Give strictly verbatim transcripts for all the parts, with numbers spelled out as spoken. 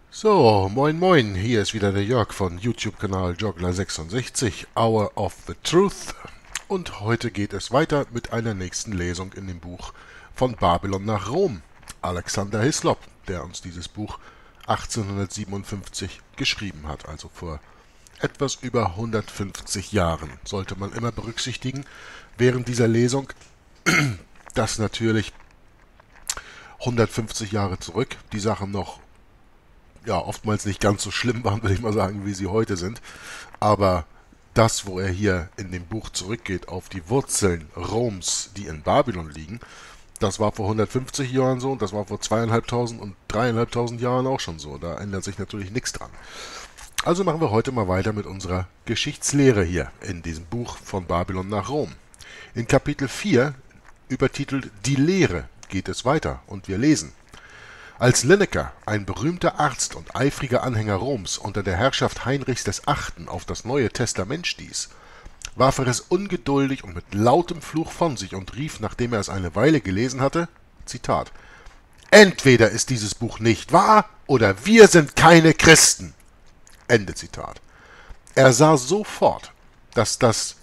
So, moin moin, hier ist wieder der Jörg von YouTube-Kanal Joggler sechsundsechzig, Hour of the Truth. Und heute geht es weiter mit einer nächsten Lesung in dem Buch Von Babylon nach Rom. Alexander Hislop, der uns dieses Buch achtzehnhundertsiebenundfünfzig geschrieben hat, also vor etwas über hundertfünfzig Jahren. Sollte man immer berücksichtigen während dieser Lesung, dass natürlich hundertfünfzig Jahre zurück die Sachen noch ja, oftmals nicht ganz so schlimm waren, will ich mal sagen, wie sie heute sind. Aber das, wo er hier in dem Buch zurückgeht auf die Wurzeln Roms, die in Babylon liegen, das war vor hundertfünfzig Jahren so und das war vor zweitausendfünfhundert und dreitausendfünfhundert Jahren auch schon so. Da ändert sich natürlich nichts dran. Also machen wir heute mal weiter mit unserer Geschichtslehre hier in diesem Buch Von Babylon nach Rom. In Kapitel vier, übertitelt Die Lehre, geht es weiter und wir lesen: Als Linacre, ein berühmter Arzt und eifriger Anhänger Roms, unter der Herrschaft Heinrichs des Achten auf das Neue Testament stieß, warf er es ungeduldig und mit lautem Fluch von sich und rief, nachdem er es eine Weile gelesen hatte, Zitat: Entweder ist dieses Buch nicht wahr, oder wir sind keine Christen. Ende Zitat. Er sah sofort, dass das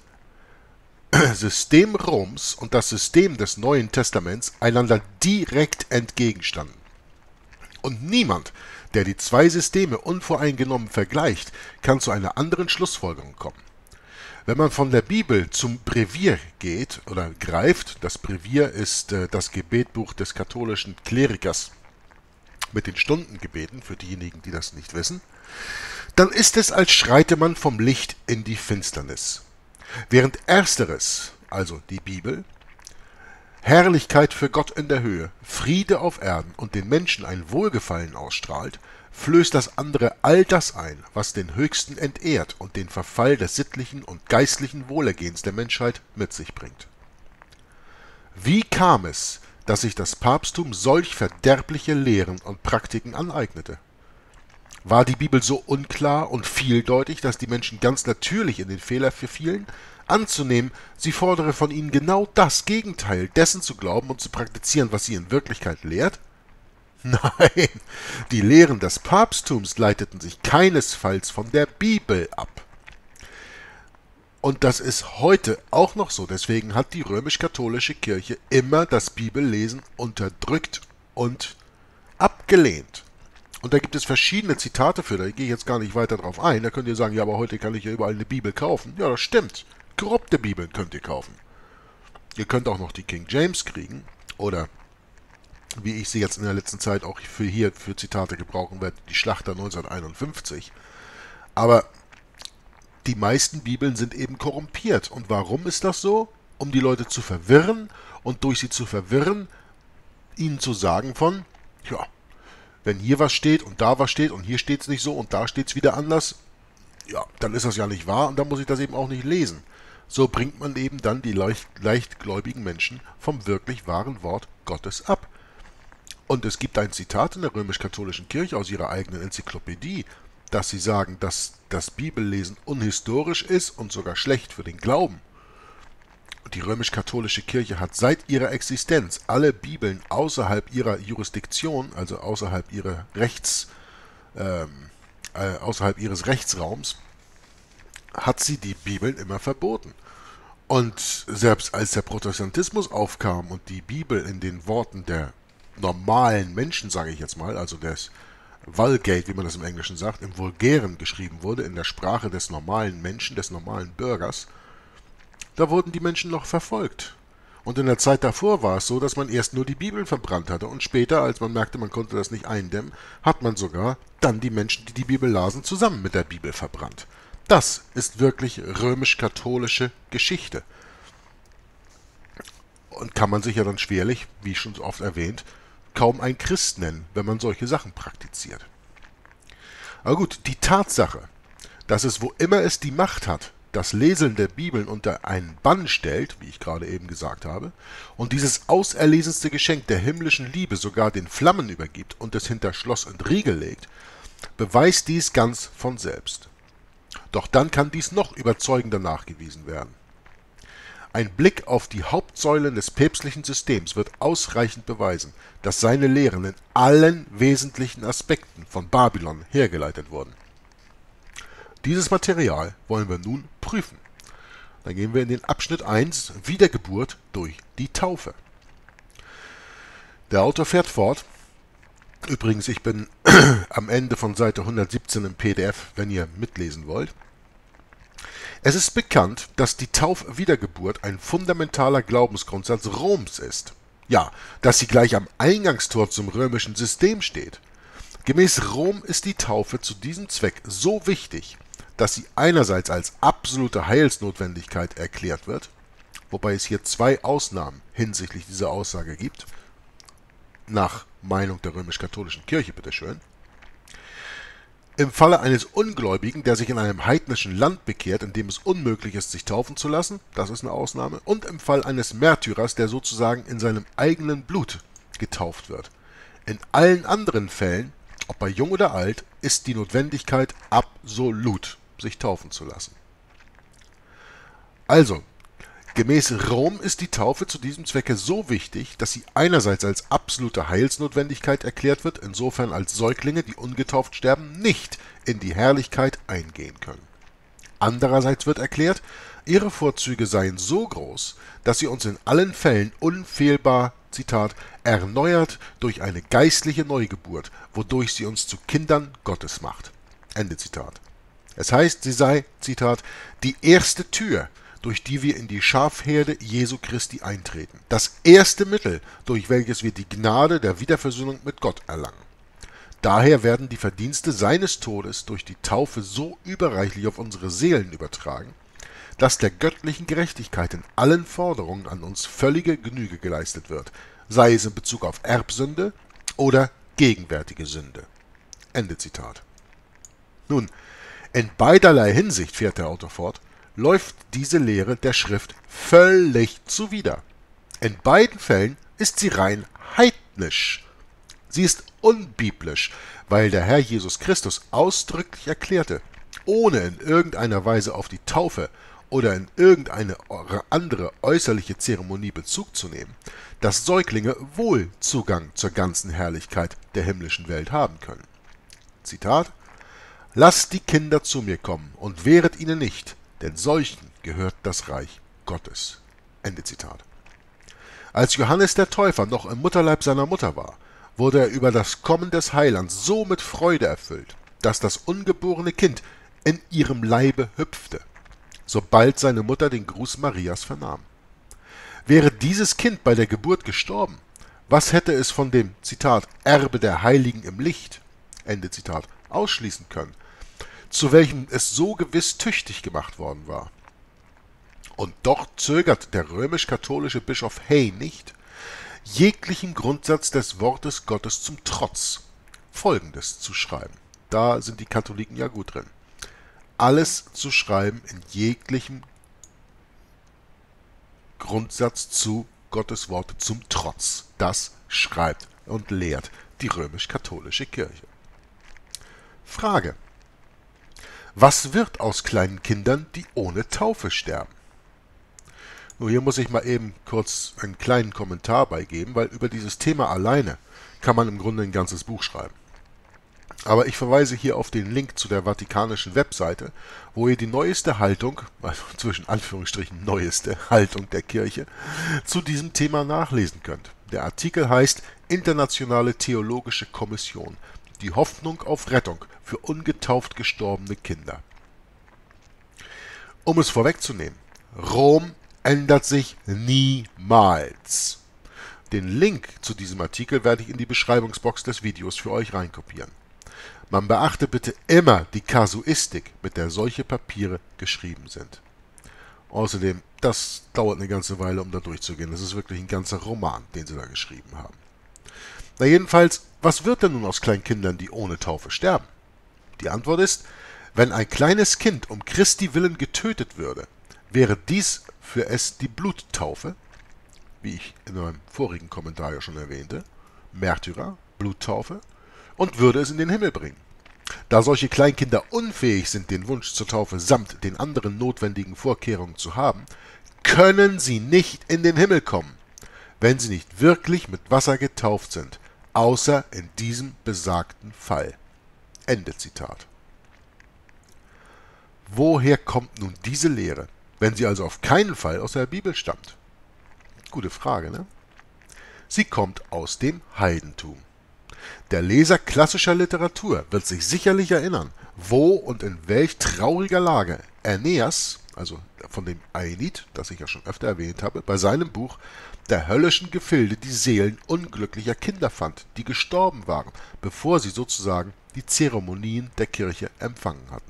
System Roms und das System des Neuen Testaments einander direkt entgegenstanden. Und niemand, der die zwei Systeme unvoreingenommen vergleicht, kann zu einer anderen Schlussfolgerung kommen. Wenn man von der Bibel zum Brevier geht oder greift, das Brevier ist äh, das Gebetbuch des katholischen Klerikers mit den Stundengebeten, für diejenigen, die das nicht wissen, dann ist es, als schreite man vom Licht in die Finsternis. Während ersteres, also die Bibel, Herrlichkeit für Gott in der Höhe, Friede auf Erden und den Menschen ein Wohlgefallen ausstrahlt, flößt das andere all das ein, was den Höchsten entehrt und den Verfall des sittlichen und geistlichen Wohlergehens der Menschheit mit sich bringt. Wie kam es, dass sich das Papsttum solch verderbliche Lehren und Praktiken aneignete? War die Bibel so unklar und vieldeutig, dass die Menschen ganz natürlich in den Fehler verfielen, anzunehmen, sie fordere von ihnen genau das Gegenteil dessen zu glauben und zu praktizieren, was sie in Wirklichkeit lehrt? Nein, die Lehren des Papsttums leiteten sich keinesfalls von der Bibel ab. Und das ist heute auch noch so. Deswegen hat die römisch-katholische Kirche immer das Bibellesen unterdrückt und abgelehnt. Und da gibt es verschiedene Zitate für, da gehe ich jetzt gar nicht weiter drauf ein. Da könnt ihr sagen, ja, aber heute kann ich ja überall eine Bibel kaufen. Ja, das stimmt. Korrupte Bibeln könnt ihr kaufen. Ihr könnt auch noch die King James kriegen. Oder, wie ich sie jetzt in der letzten Zeit auch für hier für Zitate gebrauchen werde, die Schlachter neunzehnhunderteinundfünfzig. Aber die meisten Bibeln sind eben korrumpiert. Und warum ist das so? Um die Leute zu verwirren und durch sie zu verwirren, ihnen zu sagen von, ja, wenn hier was steht und da was steht und hier steht es nicht so und da steht es wieder anders, ja, dann ist das ja nicht wahr und dann muss ich das eben auch nicht lesen. So bringt man eben dann die leicht, leichtgläubigen Menschen vom wirklich wahren Wort Gottes ab. Und es gibt ein Zitat in der römisch-katholischen Kirche aus ihrer eigenen Enzyklopädie, dass sie sagen, dass das Bibellesen unhistorisch ist und sogar schlecht für den Glauben. Die römisch-katholische Kirche hat seit ihrer Existenz alle Bibeln außerhalb ihrer Jurisdiktion, also außerhalb ihrer Rechts, ähm, äh, außerhalb ihres Rechtsraums, hat sie die Bibeln immer verboten. Und selbst als der Protestantismus aufkam und die Bibel in den Worten der normalen Menschen, sage ich jetzt mal, also des Vulgate, wie man das im Englischen sagt, im Vulgären geschrieben wurde, in der Sprache des normalen Menschen, des normalen Bürgers, da wurden die Menschen noch verfolgt. Und in der Zeit davor war es so, dass man erst nur die Bibeln verbrannt hatte und später, als man merkte, man konnte das nicht eindämmen, hat man sogar dann die Menschen, die die Bibel lasen, zusammen mit der Bibel verbrannt. Das ist wirklich römisch-katholische Geschichte. Und kann man sich ja dann schwerlich, wie schon so oft erwähnt, kaum ein Christ nennen, wenn man solche Sachen praktiziert. Aber gut, die Tatsache, dass es, wo immer es die Macht hat, das Lesen der Bibeln unter einen Bann stellt, wie ich gerade eben gesagt habe, und dieses auserlesenste Geschenk der himmlischen Liebe sogar den Flammen übergibt und es hinter Schloss und Riegel legt, beweist dies ganz von selbst. Doch dann kann dies noch überzeugender nachgewiesen werden. Ein Blick auf die Hauptsäulen des päpstlichen Systems wird ausreichend beweisen, dass seine Lehren in allen wesentlichen Aspekten von Babylon hergeleitet wurden. Dieses Material wollen wir nun prüfen. Dann gehen wir in den Abschnitt eins, Wiedergeburt durch die Taufe. Der Autor fährt fort. Übrigens, ich bin am Ende von Seite hundertsiebzehn im P D F, wenn ihr mitlesen wollt. Es ist bekannt, dass die Taufwiedergeburt ein fundamentaler Glaubensgrundsatz Roms ist. Ja, dass sie gleich am Eingangstor zum römischen System steht. Gemäß Rom ist die Taufe zu diesem Zweck so wichtig, dass sie einerseits als absolute Heilsnotwendigkeit erklärt wird, wobei es hier zwei Ausnahmen hinsichtlich dieser Aussage gibt, nach Meinung der römisch-katholischen Kirche bitteschön. Im Falle eines Ungläubigen, der sich in einem heidnischen Land bekehrt, in dem es unmöglich ist, sich taufen zu lassen, das ist eine Ausnahme, und im Fall eines Märtyrers, der sozusagen in seinem eigenen Blut getauft wird. In allen anderen Fällen, ob bei jung oder alt, ist die Notwendigkeit absolut, sich taufen zu lassen. Also, gemäß Rom ist die Taufe zu diesem Zwecke so wichtig, dass sie einerseits als absolute Heilsnotwendigkeit erklärt wird, insofern als Säuglinge, die ungetauft sterben, nicht in die Herrlichkeit eingehen können. Andererseits wird erklärt, ihre Vorzüge seien so groß, dass sie uns in allen Fällen unfehlbar, Zitat, erneuert durch eine geistliche Neugeburt, wodurch sie uns zu Kindern Gottes macht. Ende Zitat. Es heißt, sie sei, Zitat, die erste Tür, durch die wir in die Schafherde Jesu Christi eintreten. Das erste Mittel, durch welches wir die Gnade der Wiederversöhnung mit Gott erlangen. Daher werden die Verdienste seines Todes durch die Taufe so überreichlich auf unsere Seelen übertragen, dass der göttlichen Gerechtigkeit in allen Forderungen an uns völlige Genüge geleistet wird, sei es in Bezug auf Erbsünde oder gegenwärtige Sünde. Ende Zitat. Nun, in beiderlei Hinsicht, fährt der Autor fort, läuft diese Lehre der Schrift völlig zuwider. In beiden Fällen ist sie rein heidnisch. Sie ist unbiblisch, weil der Herr Jesus Christus ausdrücklich erklärte, ohne in irgendeiner Weise auf die Taufe oder in irgendeine andere äußerliche Zeremonie Bezug zu nehmen, dass Säuglinge wohl Zugang zur ganzen Herrlichkeit der himmlischen Welt haben können. Zitat: Lasst die Kinder zu mir kommen und wehret ihnen nicht, denn solchen gehört das Reich Gottes. Ende Zitat. Als Johannes der Täufer noch im Mutterleib seiner Mutter war, wurde er über das Kommen des Heilands so mit Freude erfüllt, dass das ungeborene Kind in ihrem Leibe hüpfte, sobald seine Mutter den Gruß Marias vernahm. Wäre dieses Kind bei der Geburt gestorben, was hätte es von dem, Zitat, Erbe der Heiligen im Licht, Ende Zitat, ausschließen können, zu welchem es so gewiss tüchtig gemacht worden war? Und doch zögert der römisch-katholische Bischof Hay nicht, jeglichem Grundsatz des Wortes Gottes zum Trotz Folgendes zu schreiben. Da sind die Katholiken ja gut drin. Alles zu schreiben in jeglichem Grundsatz zu Gottes Worte zum Trotz. Das schreibt und lehrt die römisch-katholische Kirche. Frage: Was wird aus kleinen Kindern, die ohne Taufe sterben? Nur hier muss ich mal eben kurz einen kleinen Kommentar beigeben, weil über dieses Thema alleine kann man im Grunde ein ganzes Buch schreiben. Aber ich verweise hier auf den Link zu der vatikanischen Webseite, wo ihr die neueste Haltung, also zwischen Anführungsstrichen neueste Haltung der Kirche, zu diesem Thema nachlesen könnt. Der Artikel heißt Internationale Theologische Kommission. Die Hoffnung auf Rettung für ungetauft gestorbene Kinder. Um es vorwegzunehmen, Rom ändert sich niemals. Den Link zu diesem Artikel werde ich in die Beschreibungsbox des Videos für euch reinkopieren. Man beachte bitte immer die Kasuistik, mit der solche Papiere geschrieben sind. Außerdem, das dauert eine ganze Weile, um da durchzugehen. Das ist wirklich ein ganzer Roman, den sie da geschrieben haben. Na jedenfalls, was wird denn nun aus Kleinkindern, die ohne Taufe sterben? Die Antwort ist, wenn ein kleines Kind um Christi willen getötet würde, wäre dies für es die Bluttaufe, wie ich in meinem vorigen Kommentar ja schon erwähnte, Märtyrer, Bluttaufe, und würde es in den Himmel bringen. Da solche Kleinkinder unfähig sind, den Wunsch zur Taufe samt den anderen notwendigen Vorkehrungen zu haben, können sie nicht in den Himmel kommen, wenn sie nicht wirklich mit Wasser getauft sind, außer in diesem besagten Fall. Ende Zitat. Woher kommt nun diese Lehre, wenn sie also auf keinen Fall aus der Bibel stammt? Gute Frage, ne? Sie kommt aus dem Heidentum. Der Leser klassischer Literatur wird sich sicherlich erinnern, wo und in welch trauriger Lage Aeneas, also von dem Aenid, das ich ja schon öfter erwähnt habe, bei seinem Buch Der höllischen Gefilde die Seelen unglücklicher Kinder fand, die gestorben waren, bevor sie sozusagen die Zeremonien der Kirche empfangen hatten.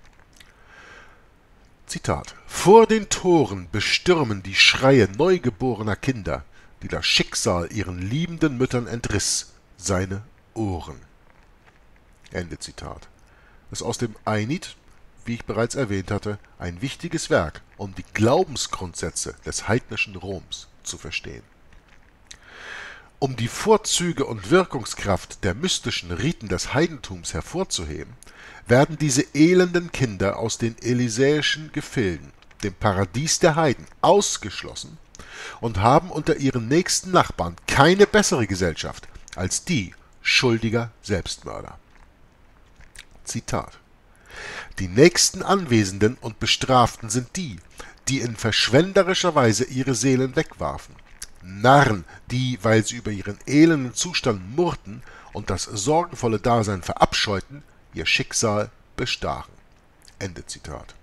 Zitat: Vor den Toren bestürmen die Schreie neugeborener Kinder, die das Schicksal ihren liebenden Müttern entriss, seine Ohren. Ende Zitat. Das ist aus dem Aenid, wie ich bereits erwähnt hatte, ein wichtiges Werk, um die Glaubensgrundsätze des heidnischen Roms zu verstehen. Um die Vorzüge und Wirkungskraft der mystischen Riten des Heidentums hervorzuheben, werden diese elenden Kinder aus den elysäischen Gefilden, dem Paradies der Heiden, ausgeschlossen und haben unter ihren nächsten Nachbarn keine bessere Gesellschaft als die schuldiger Selbstmörder. Zitat: Die nächsten Anwesenden und Bestraften sind die, die in verschwenderischer Weise ihre Seelen wegwarfen. Narren, die, weil sie über ihren elenden Zustand murrten und das sorgenvolle Dasein verabscheuten, ihr Schicksal bestachen. Ende Zitat.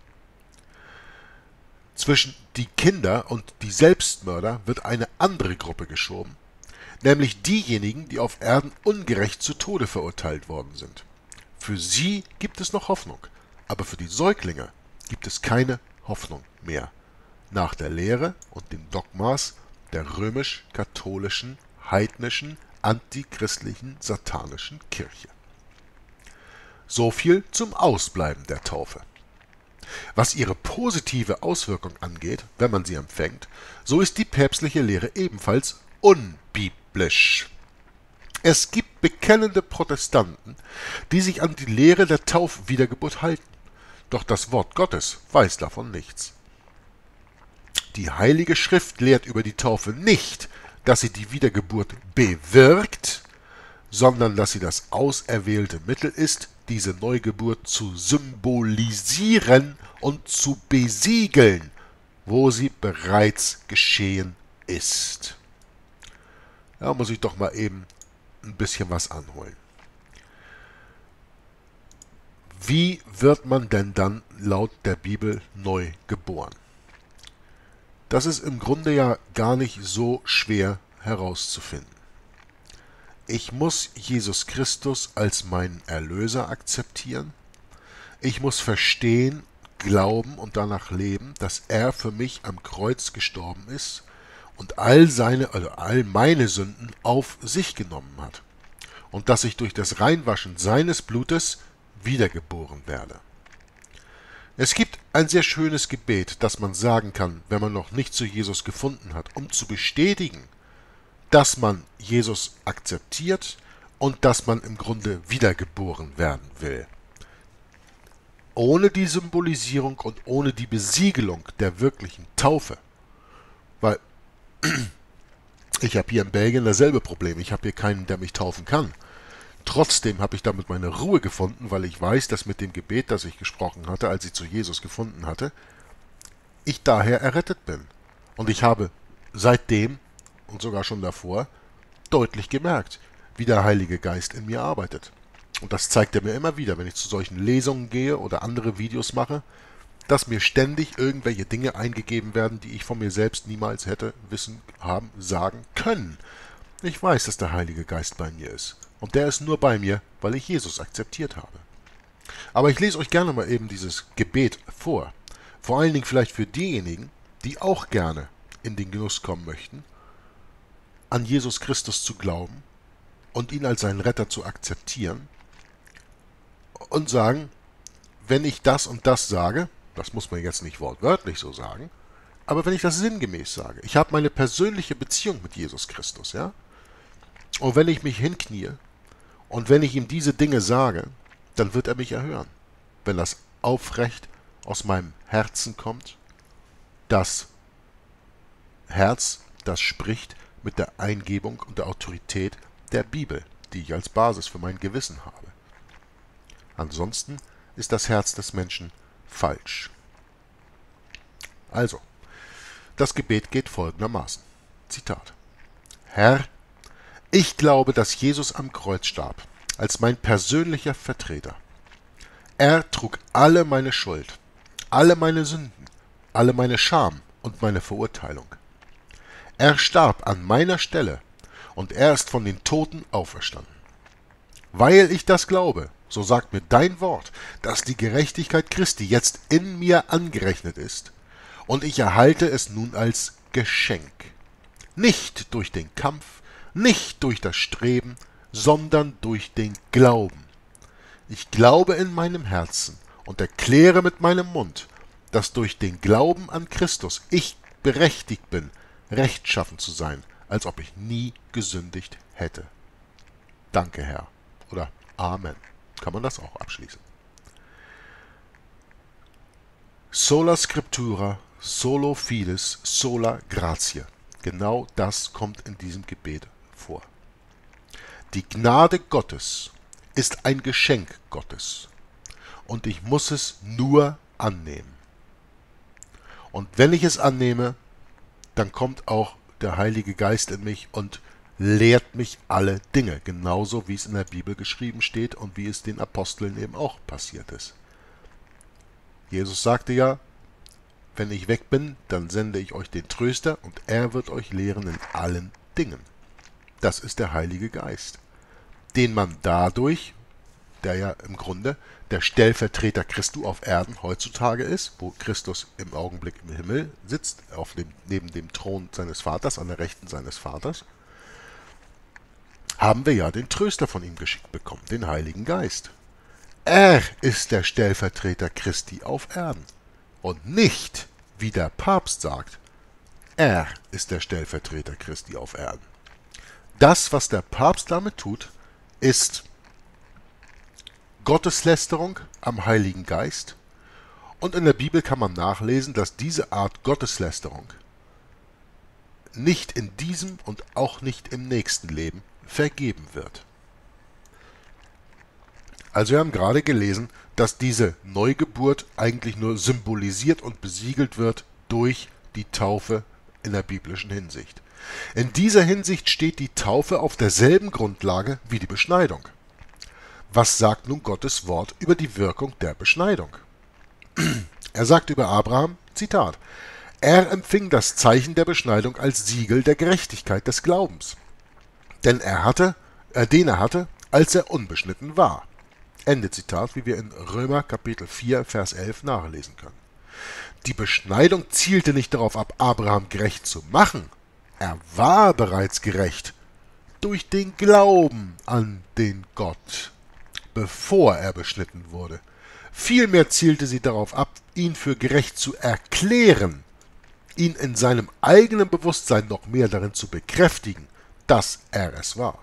Zwischen die Kinder und die Selbstmörder wird eine andere Gruppe geschoben, nämlich diejenigen, die auf Erden ungerecht zu Tode verurteilt worden sind. Für sie gibt es noch Hoffnung, aber für die Säuglinge gibt es keine Hoffnung mehr, nach der Lehre und den Dogmas der römisch-katholischen, heidnischen, antichristlichen, satanischen Kirche. So viel zum Ausbleiben der Taufe. Was ihre positive Auswirkung angeht, wenn man sie empfängt, so ist die päpstliche Lehre ebenfalls unbiblisch. Es gibt bekennende Protestanten, die sich an die Lehre der Taufwiedergeburt halten, doch das Wort Gottes weiß davon nichts. Die Heilige Schrift lehrt über die Taufe nicht, dass sie die Wiedergeburt bewirkt, sondern dass sie das auserwählte Mittel ist, diese Neugeburt zu symbolisieren und zu besiegeln, wo sie bereits geschehen ist. Da muss ich doch mal eben ein bisschen was anholen. Wie wird man denn dann laut der Bibel neu geboren? Das ist im Grunde ja gar nicht so schwer herauszufinden. Ich muss Jesus Christus als meinen Erlöser akzeptieren. Ich muss verstehen, glauben und danach leben, dass er für mich am Kreuz gestorben ist und all seine, also all meine Sünden auf sich genommen hat. Und dass ich durch das Reinwaschen seines Blutes wiedergeboren werde. Es gibt ein sehr schönes Gebet, das man sagen kann, wenn man noch nicht zu Jesus gefunden hat, um zu bestätigen, dass man Jesus akzeptiert und dass man im Grunde wiedergeboren werden will. Ohne die Symbolisierung und ohne die Besiegelung der wirklichen Taufe. Weil ich habe hier in Belgien dasselbe Problem. Ich habe hier keinen, der mich taufen kann. Trotzdem habe ich damit meine Ruhe gefunden, weil ich weiß, dass mit dem Gebet, das ich gesprochen hatte, als ich zu Jesus gefunden hatte, ich daher errettet bin. Und ich habe seitdem und sogar schon davor deutlich gemerkt, wie der Heilige Geist in mir arbeitet. Und das zeigt er mir immer wieder, wenn ich zu solchen Lesungen gehe oder andere Videos mache, dass mir ständig irgendwelche Dinge eingegeben werden, die ich von mir selbst niemals hätte wissen, haben, sagen können. Ich weiß, dass der Heilige Geist bei mir ist. Und der ist nur bei mir, weil ich Jesus akzeptiert habe. Aber ich lese euch gerne mal eben dieses Gebet vor. Vor allen Dingen vielleicht für diejenigen, die auch gerne in den Genuss kommen möchten, an Jesus Christus zu glauben und ihn als seinen Retter zu akzeptieren und sagen, wenn ich das und das sage, das muss man jetzt nicht wortwörtlich so sagen, aber wenn ich das sinngemäß sage, ich habe meine persönliche Beziehung mit Jesus Christus, ja, und wenn ich mich hinknie und wenn ich ihm diese Dinge sage, dann wird er mich erhören. Wenn das aufrecht aus meinem Herzen kommt, das Herz, das spricht mit der Eingebung und der Autorität der Bibel, die ich als Basis für mein Gewissen habe. Ansonsten ist das Herz des Menschen falsch. Also, das Gebet geht folgendermaßen. Zitat. Herr, ich glaube, dass Jesus am Kreuz starb, als mein persönlicher Vertreter. Er trug alle meine Schuld, alle meine Sünden, alle meine Scham und meine Verurteilung. Er starb an meiner Stelle und er ist von den Toten auferstanden. Weil ich das glaube, so sagt mir dein Wort, dass die Gerechtigkeit Christi jetzt in mir angerechnet ist, und ich erhalte es nun als Geschenk. Nicht durch den Kampf, nicht durch das Streben, sondern durch den Glauben. Ich glaube in meinem Herzen und erkläre mit meinem Mund, dass durch den Glauben an Christus ich berechtigt bin, rechtschaffen zu sein, als ob ich nie gesündigt hätte. Danke, Herr. Oder Amen. Kann man das auch abschließen. Sola Scriptura, solo fides, sola gratia. Genau das kommt in diesem Gebet vor. Die Gnade Gottes ist ein Geschenk Gottes und ich muss es nur annehmen. Und wenn ich es annehme, dann kommt auch der Heilige Geist in mich und lehrt mich alle Dinge, genauso wie es in der Bibel geschrieben steht und wie es den Aposteln eben auch passiert ist. Jesus sagte ja, wenn ich weg bin, dann sende ich euch den Tröster und er wird euch lehren in allen Dingen. Das ist der Heilige Geist, den man dadurch, der ja im Grunde der Stellvertreter Christi auf Erden heutzutage ist, wo Christus im Augenblick im Himmel sitzt, auf dem, neben dem Thron seines Vaters, an der Rechten seines Vaters, haben wir ja den Tröster von ihm geschickt bekommen, den Heiligen Geist. Er ist der Stellvertreter Christi auf Erden. Und nicht, wie der Papst sagt, er ist der Stellvertreter Christi auf Erden. Das, was der Papst damit tut, ist Gotteslästerung am Heiligen Geist. Und in der Bibel kann man nachlesen, dass diese Art Gotteslästerung nicht in diesem und auch nicht im nächsten Leben vergeben wird. Also wir haben gerade gelesen, dass diese Neugeburt eigentlich nur symbolisiert und besiegelt wird durch die Taufe in der biblischen Hinsicht. In dieser Hinsicht steht die Taufe auf derselben Grundlage wie die Beschneidung. Was sagt nun Gottes Wort über die Wirkung der Beschneidung? Er sagt über Abraham, Zitat, er empfing das Zeichen der Beschneidung als Siegel der Gerechtigkeit des Glaubens, denn er hatte, äh, den er hatte, als er unbeschnitten war. Ende Zitat, wie wir in Römer Kapitel vier, Vers elf nachlesen können. Die Beschneidung zielte nicht darauf ab, Abraham gerecht zu machen. Er war bereits gerecht durch den Glauben an den Gott, bevor er beschnitten wurde. Vielmehr zielte sie darauf ab, ihn für gerecht zu erklären, ihn in seinem eigenen Bewusstsein noch mehr darin zu bekräftigen, dass er es war.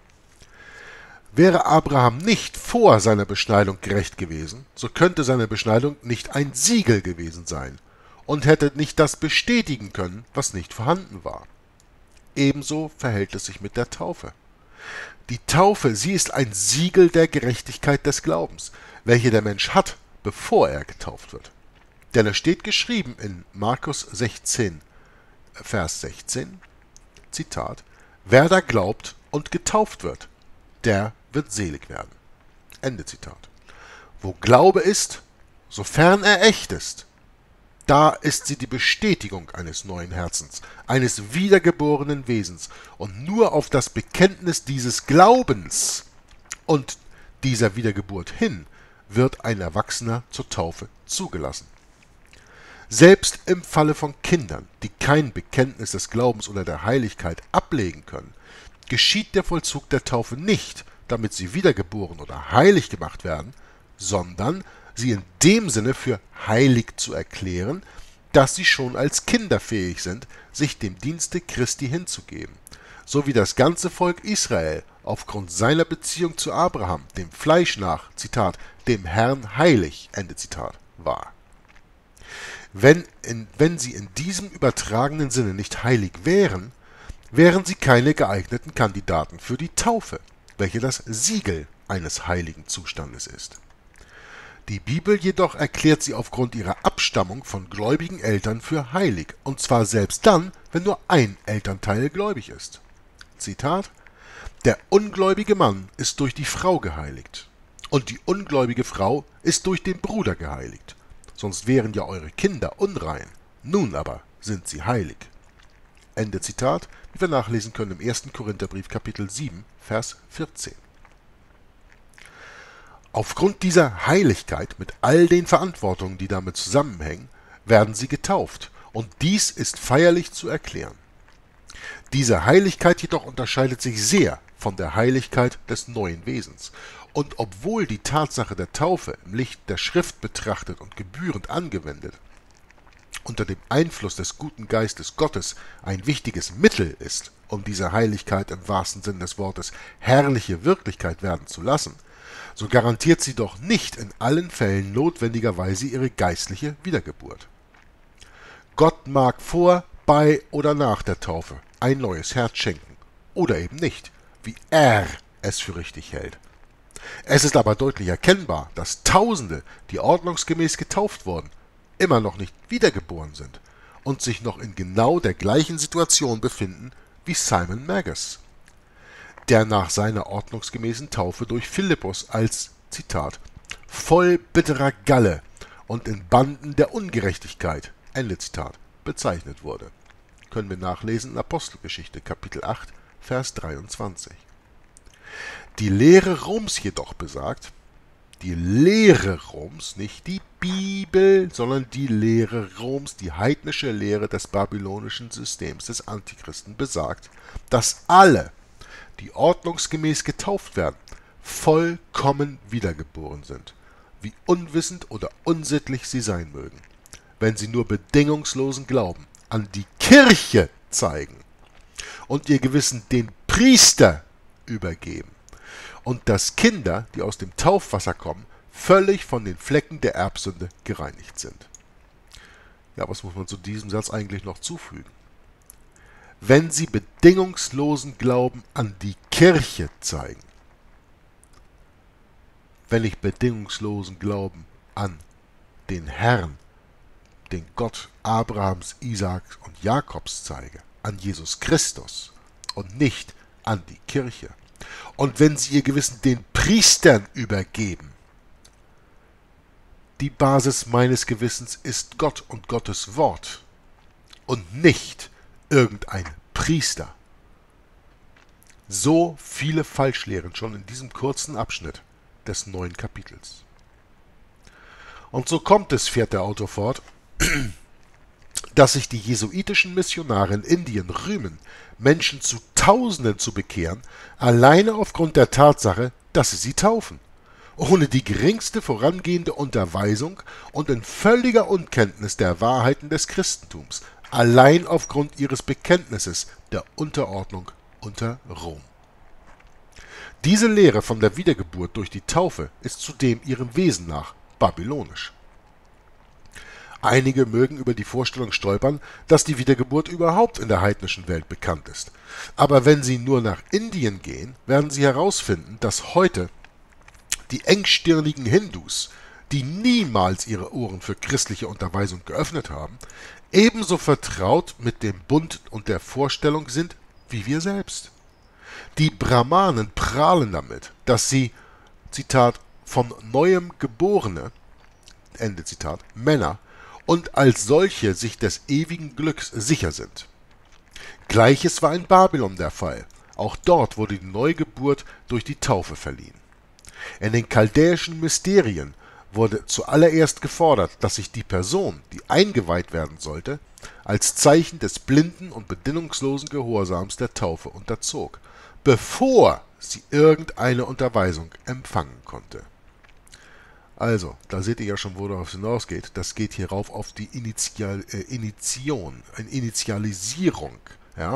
Wäre Abraham nicht vor seiner Beschneidung gerecht gewesen, so könnte seine Beschneidung nicht ein Siegel gewesen sein und hätte nicht das bestätigen können, was nicht vorhanden war. Ebenso verhält es sich mit der Taufe. Die Taufe, sie ist ein Siegel der Gerechtigkeit des Glaubens, welche der Mensch hat, bevor er getauft wird. Denn es steht geschrieben in Markus sechzehn, Vers sechzehn, Zitat, wer da glaubt und getauft wird, der wird selig werden. Ende Zitat. Wo Glaube ist, sofern er echt ist, da ist sie die Bestätigung eines neuen Herzens, eines wiedergeborenen Wesens. Und nur auf das Bekenntnis dieses Glaubens und dieser Wiedergeburt hin wird ein Erwachsener zur Taufe zugelassen. Selbst im Falle von Kindern, die kein Bekenntnis des Glaubens oder der Heiligkeit ablegen können, geschieht der Vollzug der Taufe nicht, damit sie wiedergeboren oder heilig gemacht werden, sondern sie in dem Sinne für heilig zu erklären, dass sie schon als Kinder fähig sind, sich dem Dienste Christi hinzugeben, so wie das ganze Volk Israel aufgrund seiner Beziehung zu Abraham, dem Fleisch nach, Zitat, dem Herrn heilig, Ende Zitat, war. Wenn, in, wenn sie in diesem übertragenen Sinne nicht heilig wären, wären sie keine geeigneten Kandidaten für die Taufe, welche das Siegel eines heiligen Zustandes ist. Die Bibel jedoch erklärt sie aufgrund ihrer Abstammung von gläubigen Eltern für heilig, und zwar selbst dann, wenn nur ein Elternteil gläubig ist. Zitat: Der ungläubige Mann ist durch die Frau geheiligt, und die ungläubige Frau ist durch den Bruder geheiligt, sonst wären ja eure Kinder unrein, nun aber sind sie heilig. Ende Zitat, wie wir nachlesen können im ersten Korintherbrief Kapitel sieben, Vers vierzehn. Aufgrund dieser Heiligkeit mit all den Verantwortungen, die damit zusammenhängen, werden sie getauft, und dies ist feierlich zu erklären. Diese Heiligkeit jedoch unterscheidet sich sehr von der Heiligkeit des neuen Wesens, und obwohl die Tatsache der Taufe im Licht der Schrift betrachtet und gebührend angewendet unter dem Einfluss des guten Geistes Gottes ein wichtiges Mittel ist, um diese Heiligkeit im wahrsten Sinn des Wortes herrliche Wirklichkeit werden zu lassen, so garantiert sie doch nicht in allen Fällen notwendigerweise ihre geistliche Wiedergeburt. Gott mag vor, bei oder nach der Taufe ein neues Herz schenken, oder eben nicht, wie er es für richtig hält. Es ist aber deutlich erkennbar, dass Tausende, die ordnungsgemäß getauft wurden, immer noch nicht wiedergeboren sind und sich noch in genau der gleichen Situation befinden wie Simon Magus, der nach seiner ordnungsgemäßen Taufe durch Philippus als, Zitat, voll bitterer Galle und in Banden der Ungerechtigkeit, Ende Zitat, bezeichnet wurde. Können wir nachlesen in Apostelgeschichte Kapitel acht, Vers dreiundzwanzig. Die Lehre Roms jedoch besagt, die Lehre Roms, nicht die Bibel, sondern die Lehre Roms, die heidnische Lehre des babylonischen Systems des Antichristen besagt, dass alle, die ordnungsgemäß getauft werden, vollkommen wiedergeboren sind, wie unwissend oder unsittlich sie sein mögen, wenn sie nur bedingungslosen Glauben an die Kirche zeigen und ihr Gewissen den Priester übergeben, und dass Kinder, die aus dem Taufwasser kommen, völlig von den Flecken der Erbsünde gereinigt sind. Ja, was muss man zu diesem Satz eigentlich noch zufügen? Wenn sie bedingungslosen Glauben an die Kirche zeigen, wenn ich bedingungslosen Glauben an den Herrn, den Gott Abrahams, Isaaks und Jakobs zeige, an Jesus Christus und nicht an die Kirche, und wenn sie ihr Gewissen den Priestern übergeben, die Basis meines Gewissens ist Gott und Gottes Wort und nicht irgendein Priester. So viele Falschlehren schon in diesem kurzen Abschnitt des neuen Kapitels. Und so kommt es, fährt der Autor fort, dass sich die jesuitischen Missionare in Indien rühmen, Menschen zu Tausenden zu bekehren, alleine aufgrund der Tatsache, dass sie sie taufen, ohne die geringste vorangehende Unterweisung und in völliger Unkenntnis der Wahrheiten des Christentums, allein aufgrund ihres Bekenntnisses der Unterordnung unter Rom. Diese Lehre von der Wiedergeburt durch die Taufe ist zudem ihrem Wesen nach babylonisch. Einige mögen über die Vorstellung stolpern, dass die Wiedergeburt überhaupt in der heidnischen Welt bekannt ist. Aber wenn sie nur nach Indien gehen, werden sie herausfinden, dass heute die engstirnigen Hindus, die niemals ihre Ohren für christliche Unterweisung geöffnet haben, ebenso vertraut mit dem Bund und der Vorstellung sind wie wir selbst. Die Brahmanen prahlen damit, dass sie, Zitat, von neuem geborene, Ende Zitat, Männer und als solche sich des ewigen Glücks sicher sind. Gleiches war in Babylon der Fall. Auch dort wurde die Neugeburt durch die Taufe verliehen. In den chaldäischen Mysterien wurde zuallererst gefordert, dass sich die Person, die eingeweiht werden sollte, als Zeichen des blinden und bedingungslosen Gehorsams der Taufe unterzog, bevor sie irgendeine Unterweisung empfangen konnte. Also, da seht ihr ja schon, worauf es hinausgeht. Das geht hierauf auf die Initial, äh, Initiation, eine Initialisierung, ja,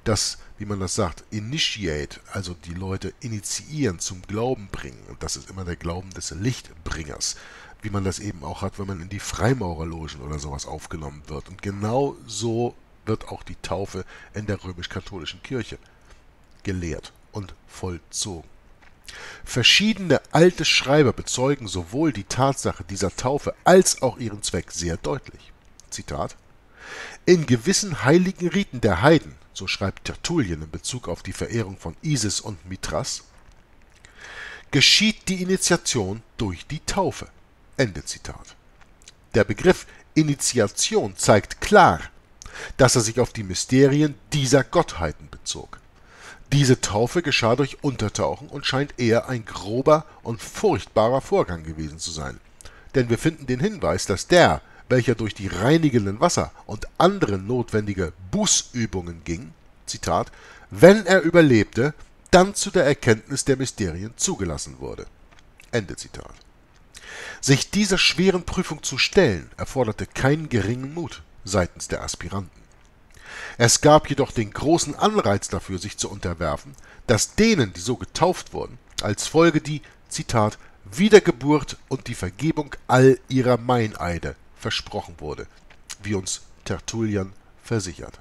das, wie man das sagt, initiate, also die Leute initiieren, zum Glauben bringen. Und das ist immer der Glauben des Lichtbringers, wie man das eben auch hat, wenn man in die Freimaurerlogen oder sowas aufgenommen wird. Und genau so wird auch die Taufe in der römisch-katholischen Kirche gelehrt und vollzogen. Verschiedene alte Schreiber bezeugen sowohl die Tatsache dieser Taufe als auch ihren Zweck sehr deutlich. Zitat: In gewissen heiligen Riten der Heiden, so schreibt Tertullian in Bezug auf die Verehrung von Isis und Mithras, geschieht die Initiation durch die Taufe. Ende Zitat. Der Begriff Initiation zeigt klar, dass er sich auf die Mysterien dieser Gottheiten bezog. Diese Taufe geschah durch Untertauchen und scheint eher ein grober und furchtbarer Vorgang gewesen zu sein. Denn wir finden den Hinweis, dass der, welcher durch die reinigenden Wasser und andere notwendige Bußübungen ging, Zitat, wenn er überlebte, dann zu der Erkenntnis der Mysterien zugelassen wurde. Ende Zitat. Sich dieser schweren Prüfung zu stellen, erforderte keinen geringen Mut seitens der Aspiranten. Es gab jedoch den großen Anreiz dafür, sich zu unterwerfen, dass denen, die so getauft wurden, als Folge die, Zitat, Wiedergeburt und die Vergebung all ihrer Meineide versprochen wurde, wie uns Tertullian versichert.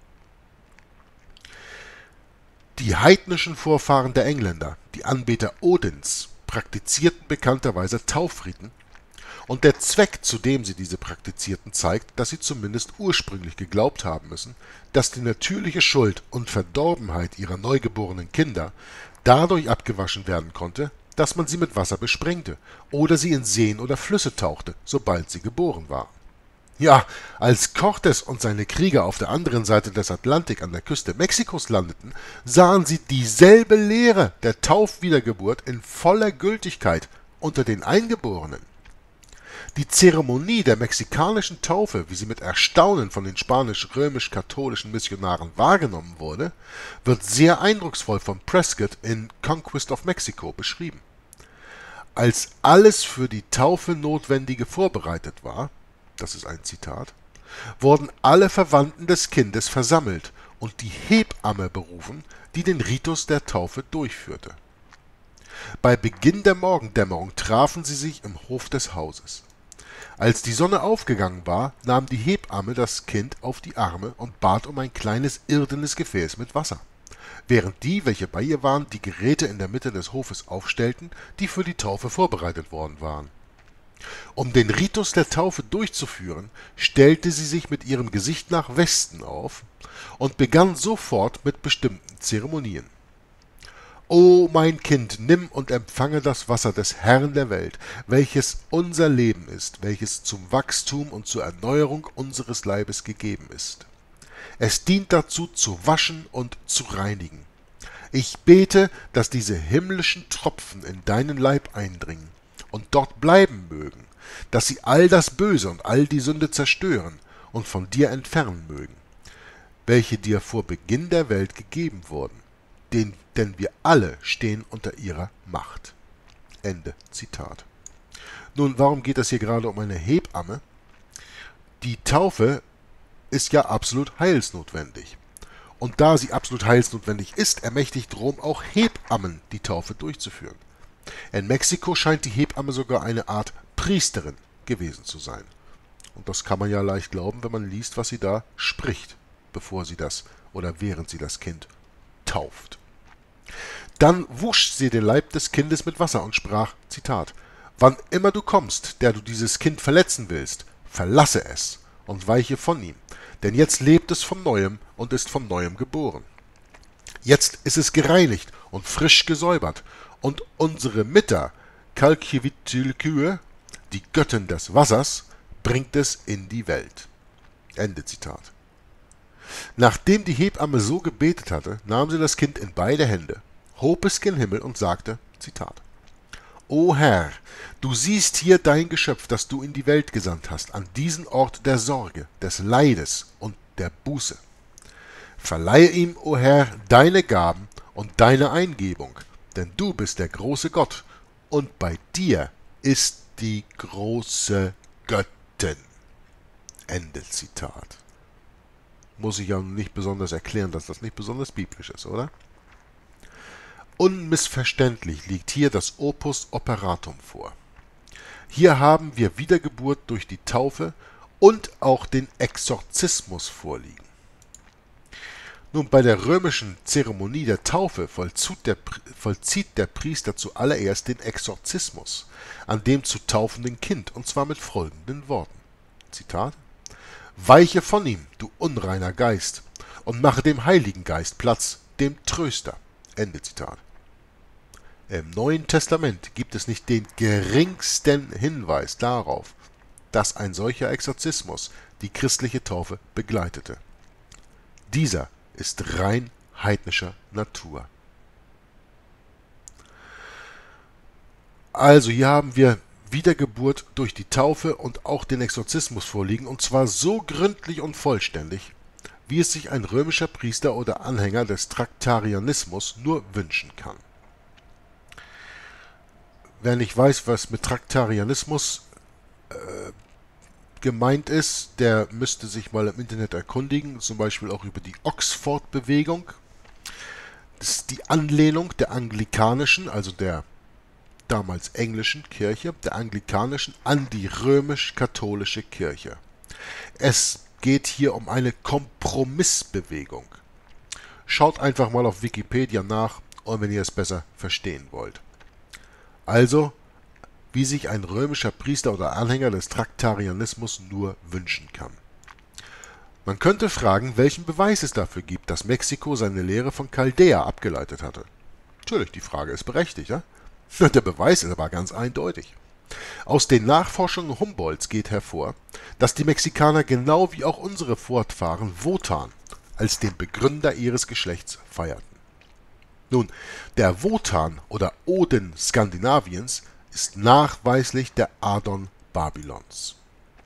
Die heidnischen Vorfahren der Engländer, die Anbeter Odins, praktizierten bekannterweise Taufriten, und der Zweck, zu dem sie diese praktizierten, zeigt, dass sie zumindest ursprünglich geglaubt haben müssen, dass die natürliche Schuld und Verdorbenheit ihrer neugeborenen Kinder dadurch abgewaschen werden konnte, dass man sie mit Wasser besprengte oder sie in Seen oder Flüsse tauchte, sobald sie geboren waren. Ja, als Cortés und seine Krieger auf der anderen Seite des Atlantik an der Küste Mexikos landeten, sahen sie dieselbe Lehre der Taufwiedergeburt in voller Gültigkeit unter den Eingeborenen. Die Zeremonie der mexikanischen Taufe, wie sie mit Erstaunen von den spanisch-römisch-katholischen Missionaren wahrgenommen wurde, wird sehr eindrucksvoll von Prescott in Conquest of Mexico beschrieben. Als alles für die Taufe Notwendige vorbereitet war, das ist ein Zitat, wurden alle Verwandten des Kindes versammelt und die Hebamme berufen, die den Ritus der Taufe durchführte. Bei Beginn der Morgendämmerung trafen sie sich im Hof des Hauses. Als die Sonne aufgegangen war, nahm die Hebamme das Kind auf die Arme und bat um ein kleines irdenes Gefäß mit Wasser, während die, welche bei ihr waren, die Geräte in der Mitte des Hofes aufstellten, die für die Taufe vorbereitet worden waren. Um den Ritus der Taufe durchzuführen, stellte sie sich mit ihrem Gesicht nach Westen auf und begann sofort mit bestimmten Zeremonien. »O mein Kind, nimm und empfange das Wasser des Herrn der Welt, welches unser Leben ist, welches zum Wachstum und zur Erneuerung unseres Leibes gegeben ist. Es dient dazu, zu waschen und zu reinigen. Ich bete, dass diese himmlischen Tropfen in deinen Leib eindringen und dort bleiben mögen, dass sie all das Böse und all die Sünde zerstören und von dir entfernen mögen, welche dir vor Beginn der Welt gegeben wurden. Den, denn wir alle stehen unter ihrer Macht.« Ende Zitat. Nun, warum geht es hier gerade um eine Hebamme? Die Taufe ist ja absolut heilsnotwendig. Und da sie absolut heilsnotwendig ist, ermächtigt Rom auch Hebammen, die Taufe durchzuführen. In Mexiko scheint die Hebamme sogar eine Art Priesterin gewesen zu sein. Und das kann man ja leicht glauben, wenn man liest, was sie da spricht, bevor sie das oder während sie das Kind tauft. Dann wusch sie den Leib des Kindes mit Wasser und sprach, Zitat, »Wann immer du kommst, der du dieses Kind verletzen willst, verlasse es und weiche von ihm, denn jetzt lebt es von Neuem und ist von Neuem geboren. Jetzt ist es gereinigt und frisch gesäubert, und unsere Mitter, Calcivitilkühe, die Göttin des Wassers, bringt es in die Welt.« Ende Zitat. Nachdem die Hebamme so gebetet hatte, nahm sie das Kind in beide Hände, hob es gen Himmel und sagte, Zitat, »O Herr, du siehst hier dein Geschöpf, das du in die Welt gesandt hast, an diesen Ort der Sorge, des Leides und der Buße. Verleihe ihm, o Herr, deine Gaben und deine Eingebung, denn du bist der große Gott, und bei dir ist die große Göttin.« Ende Zitat. Muss ich ja nicht besonders erklären, dass das nicht besonders biblisch ist, oder? Unmissverständlich liegt hier das Opus Operatum vor. Hier haben wir Wiedergeburt durch die Taufe und auch den Exorzismus vorliegen. Nun, bei der römischen Zeremonie der Taufe vollzieht der, vollzieht der Priester zuallererst den Exorzismus an dem zu taufenden Kind, und zwar mit folgenden Worten. Zitat: Weiche von ihm, du unreiner Geist, und mache dem Heiligen Geist Platz, dem Tröster. Ende Zitat. Im Neuen Testament gibt es nicht den geringsten Hinweis darauf, dass ein solcher Exorzismus die christliche Taufe begleitete. Dieser ist rein heidnischer Natur. Also hier haben wir Wiedergeburt durch die Taufe und auch den Exorzismus vorliegen, und zwar so gründlich und vollständig, wie es sich ein römischer Priester oder Anhänger des Traktarianismus nur wünschen kann. Wer nicht weiß, was mit Traktarianismus äh, gemeint ist, der müsste sich mal im Internet erkundigen, zum Beispiel auch über die Oxford-Bewegung. Das ist die Anlehnung der anglikanischen, also der damals englischen Kirche, der anglikanischen, an die römisch-katholische Kirche. Es geht hier um eine Kompromissbewegung. Schaut einfach mal auf Wikipedia nach, und wenn ihr es besser verstehen wollt. Also, wie sich ein römischer Priester oder Anhänger des Traktarianismus nur wünschen kann. Man könnte fragen, welchen Beweis es dafür gibt, dass Mexiko seine Lehre von Chaldea abgeleitet hatte. Natürlich, die Frage ist berechtigt, ja? Der Beweis ist aber ganz eindeutig. Aus den Nachforschungen Humboldts geht hervor, dass die Mexikaner genau wie auch unsere Vorfahren Wotan als den Begründer ihres Geschlechts feierten. Nun, der Wotan oder Odin Skandinaviens ist nachweislich der Adon Babylons.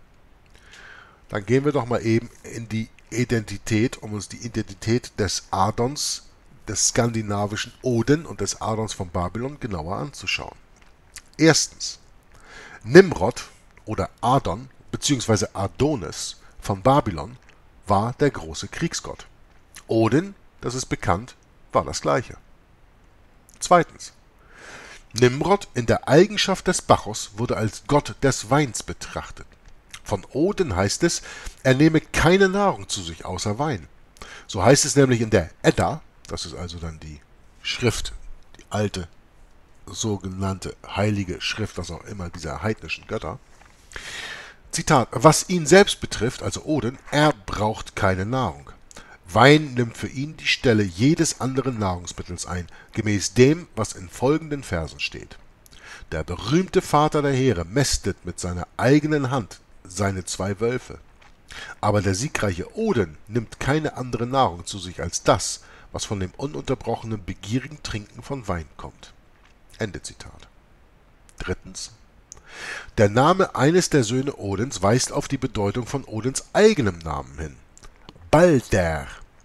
Dann gehen wir doch mal eben in die Identität, um uns die Identität des Adons, des skandinavischen Odin und des Adons von Babylon genauer anzuschauen. Erstens, Nimrod oder Adon bzw. Adonis von Babylon war der große Kriegsgott. Odin, das ist bekannt, war das gleiche. Zweitens, Nimrod in der Eigenschaft des Bacchus wurde als Gott des Weins betrachtet. Von Odin heißt es, er nehme keine Nahrung zu sich außer Wein. So heißt es nämlich in der Edda, das ist also dann die Schrift, die alte, sogenannte heilige Schrift, was auch immer, dieser heidnischen Götter. Zitat: Was ihn selbst betrifft, also Odin, er braucht keine Nahrung. Wein nimmt für ihn die Stelle jedes anderen Nahrungsmittels ein, gemäß dem, was in folgenden Versen steht. Der berühmte Vater der Heere mästet mit seiner eigenen Hand seine zwei Wölfe. Aber der siegreiche Odin nimmt keine andere Nahrung zu sich als das, was von dem ununterbrochenen begierigen Trinken von Wein kommt. Ende Zitat. Drittens. Der Name eines der Söhne Odins weist auf die Bedeutung von Odins eigenem Namen hin. Balder.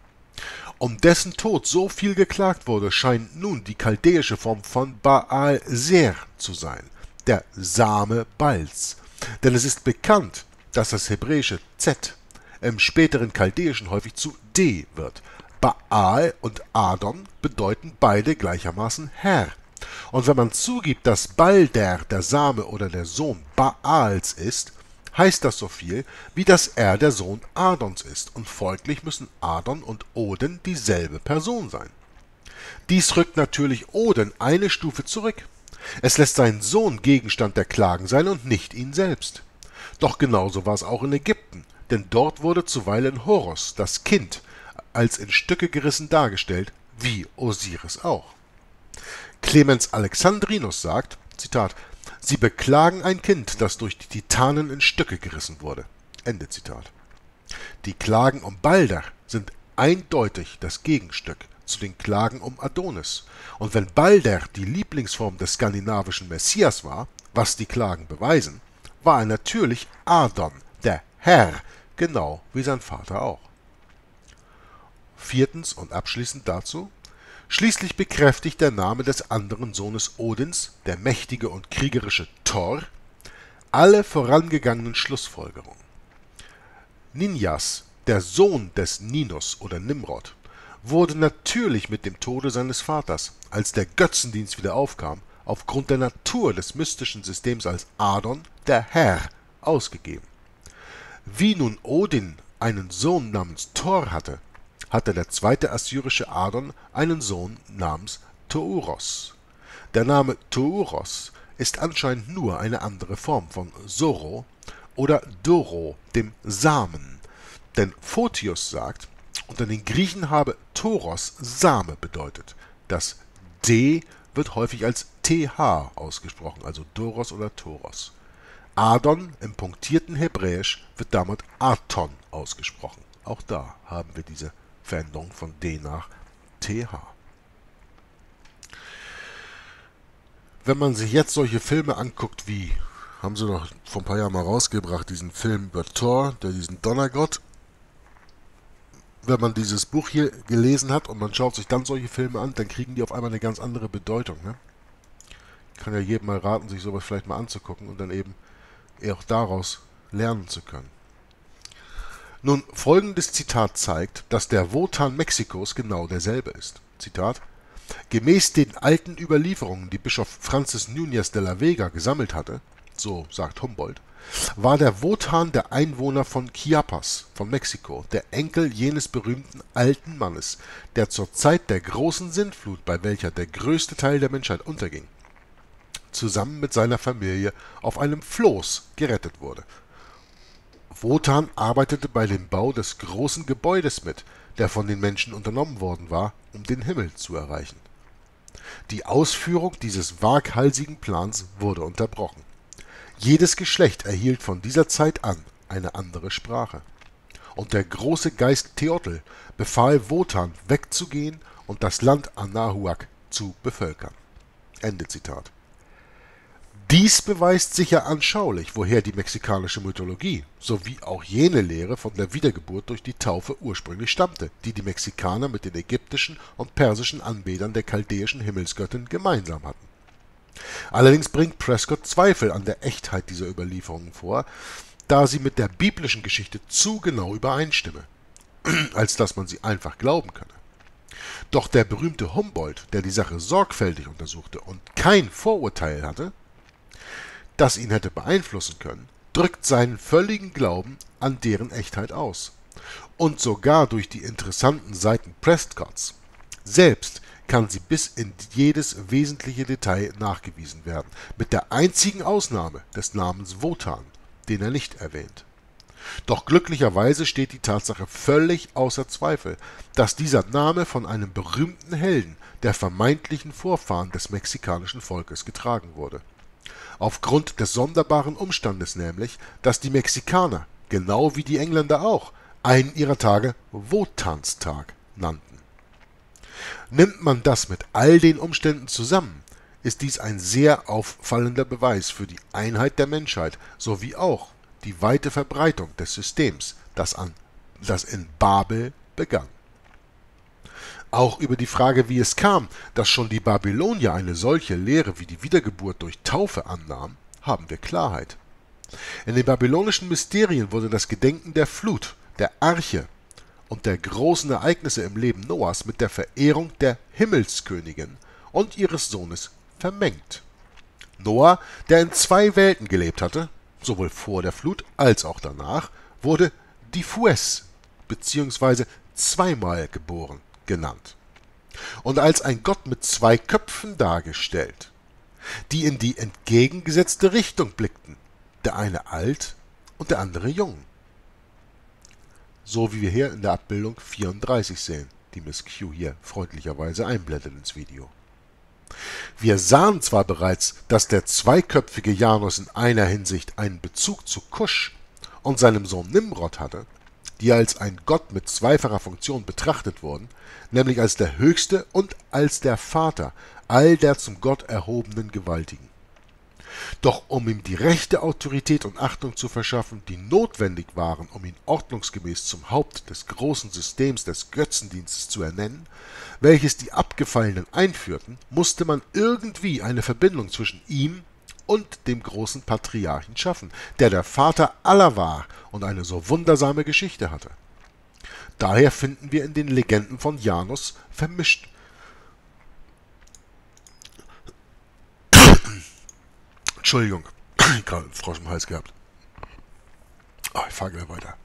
Um dessen Tod so viel geklagt wurde, scheint nun die chaldäische Form von Baal-Ser zu sein, der Same Bals. Denn es ist bekannt, dass das hebräische Z im späteren Chaldäischen häufig zu D wird. Baal und Adon bedeuten beide gleichermaßen Herr. Und wenn man zugibt, dass Balder der Same oder der Sohn Baals ist, heißt das so viel, wie dass er der Sohn Adons ist, und folglich müssen Adon und Odin dieselbe Person sein. Dies rückt natürlich Odin eine Stufe zurück. Es lässt seinen Sohn Gegenstand der Klagen sein und nicht ihn selbst. Doch genauso war es auch in Ägypten, denn dort wurde zuweilen Horus, das Kind, als in Stücke gerissen dargestellt, wie Osiris auch. Clemens Alexandrinus sagt, Zitat, Sie beklagen ein Kind, das durch die Titanen in Stücke gerissen wurde. Ende Zitat. Die Klagen um Balder sind eindeutig das Gegenstück zu den Klagen um Adonis. Und wenn Balder die Lieblingsform des skandinavischen Messias war, was die Klagen beweisen, war er natürlich Adon, der Herr, genau wie sein Vater auch. Viertens und abschließend dazu: Schließlich bekräftigt der Name des anderen Sohnes Odins, der mächtige und kriegerische Thor, alle vorangegangenen Schlussfolgerungen. Ninjas der Sohn des Ninus oder Nimrod, wurde natürlich mit dem Tode seines Vaters, als der Götzendienst wieder aufkam, aufgrund der Natur des mystischen Systems als Adon, der Herr, ausgegeben. Wie nun Odin einen Sohn namens Thor hatte, hatte der zweite assyrische Adon einen Sohn namens Touros. Der Name Touros ist anscheinend nur eine andere Form von Zoro oder Doro, dem Samen, denn Photius sagt, unter den Griechen habe Toros Same bedeutet. Das D wird häufig als T H ausgesprochen, also Doros oder Toros. Adon im punktierten Hebräisch wird damit Aton ausgesprochen. Auch da haben wir diese Veränderung von D nach T H. Wenn man sich jetzt solche Filme anguckt wie, haben sie noch vor ein paar Jahren mal rausgebracht, diesen Film über Thor, der diesen Donnergott. Wenn man dieses Buch hier gelesen hat und man schaut sich dann solche Filme an, dann kriegen die auf einmal eine ganz andere Bedeutung. Ne? Ich kann ja jedem mal raten, sich sowas vielleicht mal anzugucken und dann eben auch daraus lernen zu können. Nun, folgendes Zitat zeigt, dass der Wotan Mexikos genau derselbe ist. Zitat: Gemäß den alten Überlieferungen, die Bischof Francis Núñez de la Vega gesammelt hatte, so sagt Humboldt, war der Wotan der Einwohner von Chiapas von Mexiko, der Enkel jenes berühmten alten Mannes, der zur Zeit der großen Sintflut, bei welcher der größte Teil der Menschheit unterging, zusammen mit seiner Familie auf einem Floß gerettet wurde. Wotan arbeitete bei dem Bau des großen Gebäudes mit, der von den Menschen unternommen worden war, um den Himmel zu erreichen. Die Ausführung dieses waghalsigen Plans wurde unterbrochen. Jedes Geschlecht erhielt von dieser Zeit an eine andere Sprache. Und der große Geist Teotl befahl Wotan, wegzugehen und das Land Anahuac zu bevölkern. Ende Zitat. Dies beweist sicher anschaulich, woher die mexikanische Mythologie sowie auch jene Lehre von der Wiedergeburt durch die Taufe ursprünglich stammte, die die Mexikaner mit den ägyptischen und persischen Anbetern der chaldäischen Himmelsgöttin gemeinsam hatten. Allerdings bringt Prescott Zweifel an der Echtheit dieser Überlieferungen vor, da sie mit der biblischen Geschichte zu genau übereinstimme, als dass man sie einfach glauben könne. Doch der berühmte Humboldt, der die Sache sorgfältig untersuchte und kein Vorurteil hatte, das ihn hätte beeinflussen können, drückt seinen völligen Glauben an deren Echtheit aus. Und sogar durch die interessanten Seiten Prescotts selbst kann sie bis in jedes wesentliche Detail nachgewiesen werden, mit der einzigen Ausnahme des Namens Wotan, den er nicht erwähnt. Doch glücklicherweise steht die Tatsache völlig außer Zweifel, dass dieser Name von einem berühmten Helden der vermeintlichen Vorfahren des mexikanischen Volkes getragen wurde. Aufgrund des sonderbaren Umstandes nämlich, dass die Mexikaner, genau wie die Engländer auch, einen ihrer Tage Wotanstag nannten. Nimmt man das mit all den Umständen zusammen, ist dies ein sehr auffallender Beweis für die Einheit der Menschheit sowie auch die weite Verbreitung des Systems, das, an, das in Babel begann. Auch über die Frage, wie es kam, dass schon die Babylonier eine solche Lehre wie die Wiedergeburt durch Taufe annahmen, haben wir Klarheit. In den babylonischen Mysterien wurde das Gedenken der Flut, der Arche und der großen Ereignisse im Leben Noahs mit der Verehrung der Himmelskönigin und ihres Sohnes vermengt. Noah, der in zwei Welten gelebt hatte, sowohl vor der Flut als auch danach, wurde Difues bzw. zweimal geboren genannt und als ein Gott mit zwei Köpfen dargestellt, die in die entgegengesetzte Richtung blickten, der eine alt und der andere jung. So wie wir hier in der Abbildung vierunddreißig sehen, die Miss Q hier freundlicherweise einblendet ins Video. Wir sahen zwar bereits, dass der zweiköpfige Janus in einer Hinsicht einen Bezug zu Kusch und seinem Sohn Nimrod hatte, die als ein Gott mit zweifacher Funktion betrachtet wurden, nämlich als der Höchste und als der Vater all der zum Gott erhobenen Gewaltigen. Doch um ihm die rechte Autorität und Achtung zu verschaffen, die notwendig waren, um ihn ordnungsgemäß zum Haupt des großen Systems des Götzendienstes zu ernennen, welches die Abgefallenen einführten, musste man irgendwie eine Verbindung zwischen ihm und dem großen Patriarchen schaffen, der der Vater aller war und eine so wundersame Geschichte hatte. Daher finden wir in den Legenden von Janus vermischt Entschuldigung, gerade einen Frosch im Hals gehabt. Oh, ich fahre gleich weiter.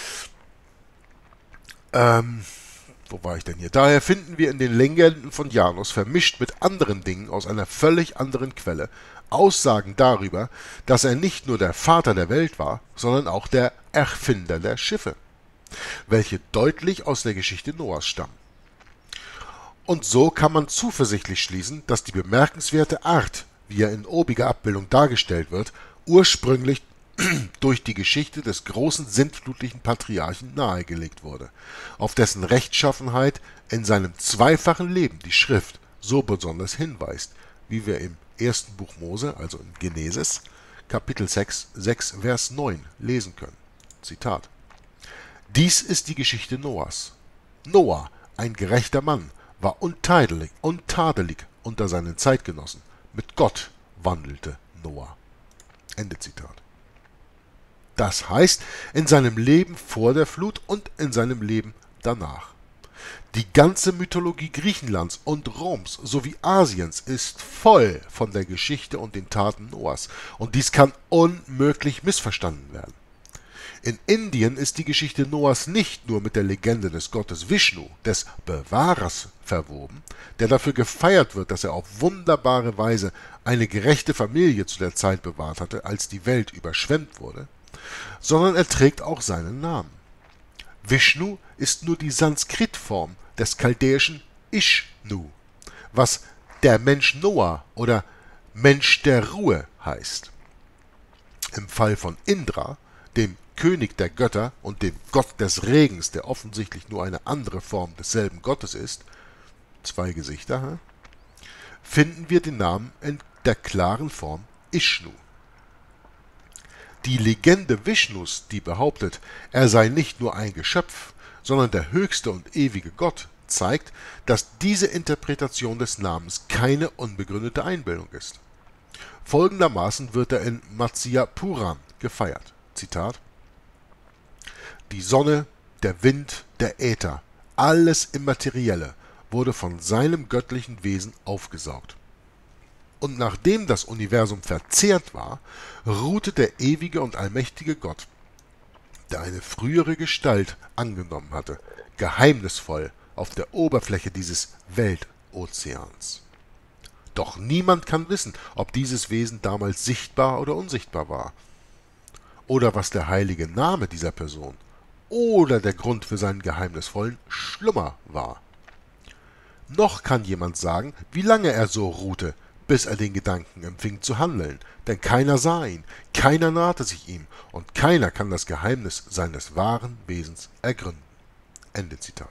Ähm, wo war ich denn hier? Daher finden wir in den Legenden von Janus vermischt mit anderen Dingen aus einer völlig anderen Quelle Aussagen darüber, dass er nicht nur der Vater der Welt war, sondern auch der Erfinder der Schiffe, welche deutlich aus der Geschichte Noahs stammen. Und so kann man zuversichtlich schließen, dass die bemerkenswerte Art, wie er in obiger Abbildung dargestellt wird, ursprünglich durch die Geschichte des großen sintflutlichen Patriarchen nahegelegt wurde, auf dessen Rechtschaffenheit in seinem zweifachen Leben die Schrift so besonders hinweist, wie wir im ersten Buch Mose, also in Genesis, Kapitel sechs, sechs, Vers neun lesen können. Zitat: Dies ist die Geschichte Noahs. Noah, ein gerechter Mann, war untadelig, untadelig unter seinen Zeitgenossen. Mit Gott wandelte Noah. Ende Zitat. Das heißt, in seinem Leben vor der Flut und in seinem Leben danach. Die ganze Mythologie Griechenlands und Roms sowie Asiens ist voll von der Geschichte und den Taten Noahs, und dies kann unmöglich missverstanden werden. In Indien ist die Geschichte Noahs nicht nur mit der Legende des Gottes Vishnu, des Bewahrers, verwoben, der dafür gefeiert wird, dass er auf wunderbare Weise eine gerechte Familie zu der Zeit bewahrt hatte, als die Welt überschwemmt wurde, sondern er trägt auch seinen Namen. Vishnu ist nur die Sanskritform des chaldäischen Ishnu, was der Mensch Noah oder Mensch der Ruhe heißt. Im Fall von Indra, dem König der Götter und dem Gott des Regens, der offensichtlich nur eine andere Form desselben Gottes ist, zwei Gesichter, hm? finden wir den Namen in der klaren Form Ishnu. Die Legende Vishnus, die behauptet, er sei nicht nur ein Geschöpf, sondern der höchste und ewige Gott, zeigt, dass diese Interpretation des Namens keine unbegründete Einbildung ist. Folgendermaßen wird er in Matsya Puran gefeiert. Zitat: Die Sonne, der Wind, der Äther, alles Immaterielle wurde von seinem göttlichen Wesen aufgesaugt. Und nachdem das Universum verzehrt war, ruhte der ewige und allmächtige Gott, der eine frühere Gestalt angenommen hatte, geheimnisvoll auf der Oberfläche dieses Weltozeans. Doch niemand kann wissen, ob dieses Wesen damals sichtbar oder unsichtbar war, oder was der heilige Name dieser Person oder der Grund für seinen geheimnisvollen Schlummer war. Noch kann jemand sagen, wie lange er so ruhte, bis er den Gedanken empfing zu handeln, denn keiner sah ihn, keiner nahte sich ihm, und keiner kann das Geheimnis seines wahren Wesens ergründen. Ende Zitat.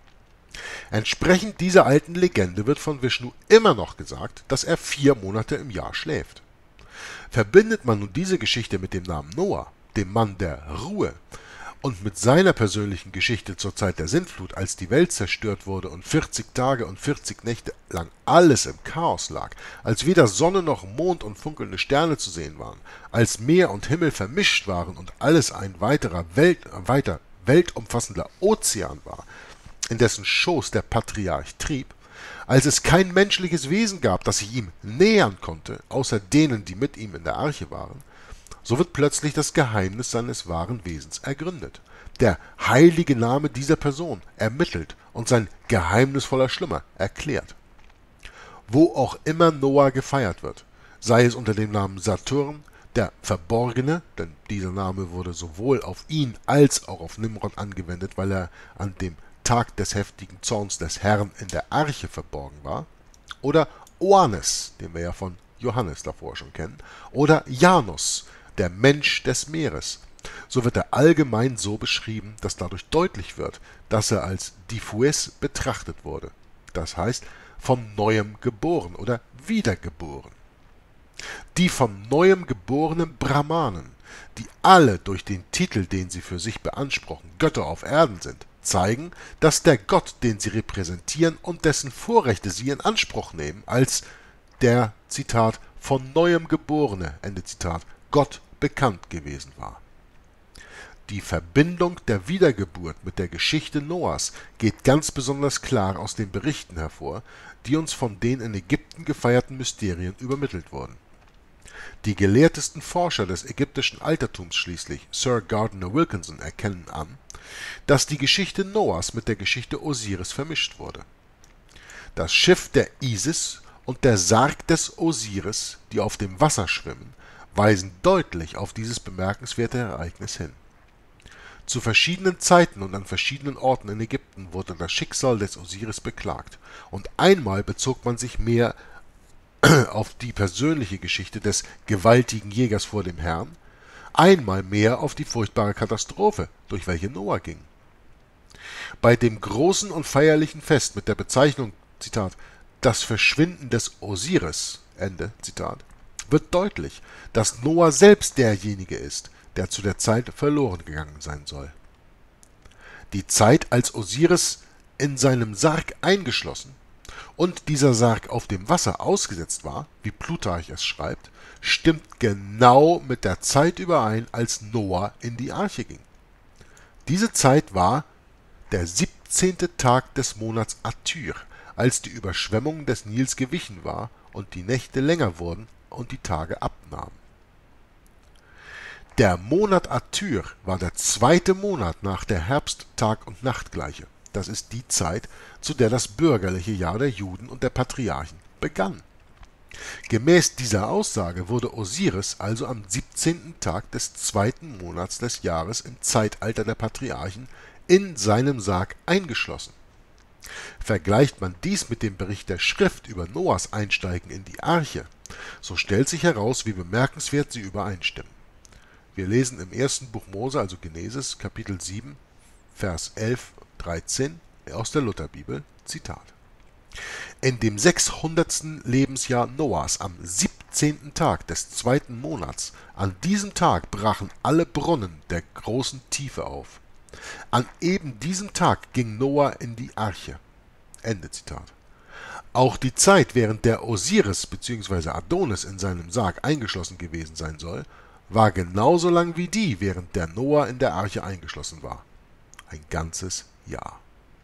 Entsprechend dieser alten Legende wird von Vishnu immer noch gesagt, dass er vier Monate im Jahr schläft. Verbindet man nun diese Geschichte mit dem Namen Noah, dem Mann der Ruhe, und mit seiner persönlichen Geschichte zur Zeit der Sintflut, als die Welt zerstört wurde und vierzig Tage und vierzig Nächte lang alles im Chaos lag, als weder Sonne noch Mond und funkelnde Sterne zu sehen waren, als Meer und Himmel vermischt waren und alles ein weiterer Welt, weiter weltumfassender Ozean war, in dessen Schoß der Patriarch trieb, als es kein menschliches Wesen gab, das sich ihm nähern konnte, außer denen, die mit ihm in der Arche waren, so wird plötzlich das Geheimnis seines wahren Wesens ergründet, der heilige Name dieser Person ermittelt und sein geheimnisvoller Schlummer erklärt. Wo auch immer Noah gefeiert wird, sei es unter dem Namen Saturn, der Verborgene, denn dieser Name wurde sowohl auf ihn als auch auf Nimrod angewendet, weil er an dem Tag des heftigen Zorns des Herrn in der Arche verborgen war, oder Oannes, den wir ja von Johannes davor schon kennen, oder Janus, der Mensch des Meeres. So wird er allgemein so beschrieben, dass dadurch deutlich wird, dass er als diffues betrachtet wurde, das heißt von Neuem geboren oder wiedergeboren. Die von Neuem geborenen Brahmanen, die alle durch den Titel, den sie für sich beanspruchen, Götter auf Erden sind, zeigen, dass der Gott, den sie repräsentieren und dessen Vorrechte sie in Anspruch nehmen, als der, Zitat, von Neuem Geborene, Ende Zitat, Gott bekannt gewesen war. Die Verbindung der Wiedergeburt mit der Geschichte Noahs geht ganz besonders klar aus den Berichten hervor, die uns von den in Ägypten gefeierten Mysterien übermittelt wurden. Die gelehrtesten Forscher des ägyptischen Altertums schließlich, Sir Gardner Wilkinson, erkennen an, dass die Geschichte Noahs mit der Geschichte Osiris vermischt wurde. Das Schiff der Isis und der Sarg des Osiris, die auf dem Wasser schwimmen, weisen deutlich auf dieses bemerkenswerte Ereignis hin. Zu verschiedenen Zeiten und an verschiedenen Orten in Ägypten wurde das Schicksal des Osiris beklagt, und einmal bezog man sich mehr auf die persönliche Geschichte des gewaltigen Jägers vor dem Herrn, einmal mehr auf die furchtbare Katastrophe, durch welche Noah ging. Bei dem großen und feierlichen Fest mit der Bezeichnung, Zitat, das Verschwinden des Osiris, Ende Zitat, wird deutlich, dass Noah selbst derjenige ist, der zu der Zeit verloren gegangen sein soll. Die Zeit, als Osiris in seinem Sarg eingeschlossen und dieser Sarg auf dem Wasser ausgesetzt war, wie Plutarch es schreibt, stimmt genau mit der Zeit überein, als Noah in die Arche ging. Diese Zeit war der siebzehnte Tag des Monats Atyr, als die Überschwemmung des Nils gewichen war und die Nächte länger wurden und die Tage abnahmen. Der Monat Atyr war der zweite Monat nach der Herbst-Tag- und Nachtgleiche. Das ist die Zeit, zu der das bürgerliche Jahr der Juden und der Patriarchen begann. Gemäß dieser Aussage wurde Osiris also am siebzehnten Tag des zweiten Monats des Jahres im Zeitalter der Patriarchen in seinem Sarg eingeschlossen. Vergleicht man dies mit dem Bericht der Schrift über Noahs Einsteigen in die Arche, so stellt sich heraus, wie bemerkenswert sie übereinstimmen. Wir lesen im ersten Buch Mose, also Genesis, Kapitel sieben, Vers elf, dreizehn aus der Lutherbibel, Zitat. In dem sechshundertsten Lebensjahr Noahs, am siebzehnten Tag des zweiten Monats, an diesem Tag brachen alle Brunnen der großen Tiefe auf. An eben diesem Tag ging Noah in die Arche. Ende Zitat. Auch die Zeit, während der Osiris bzw. Adonis in seinem Sarg eingeschlossen gewesen sein soll, war genauso lang wie die, während der Noah in der Arche eingeschlossen war. Ein ganzes Jahr.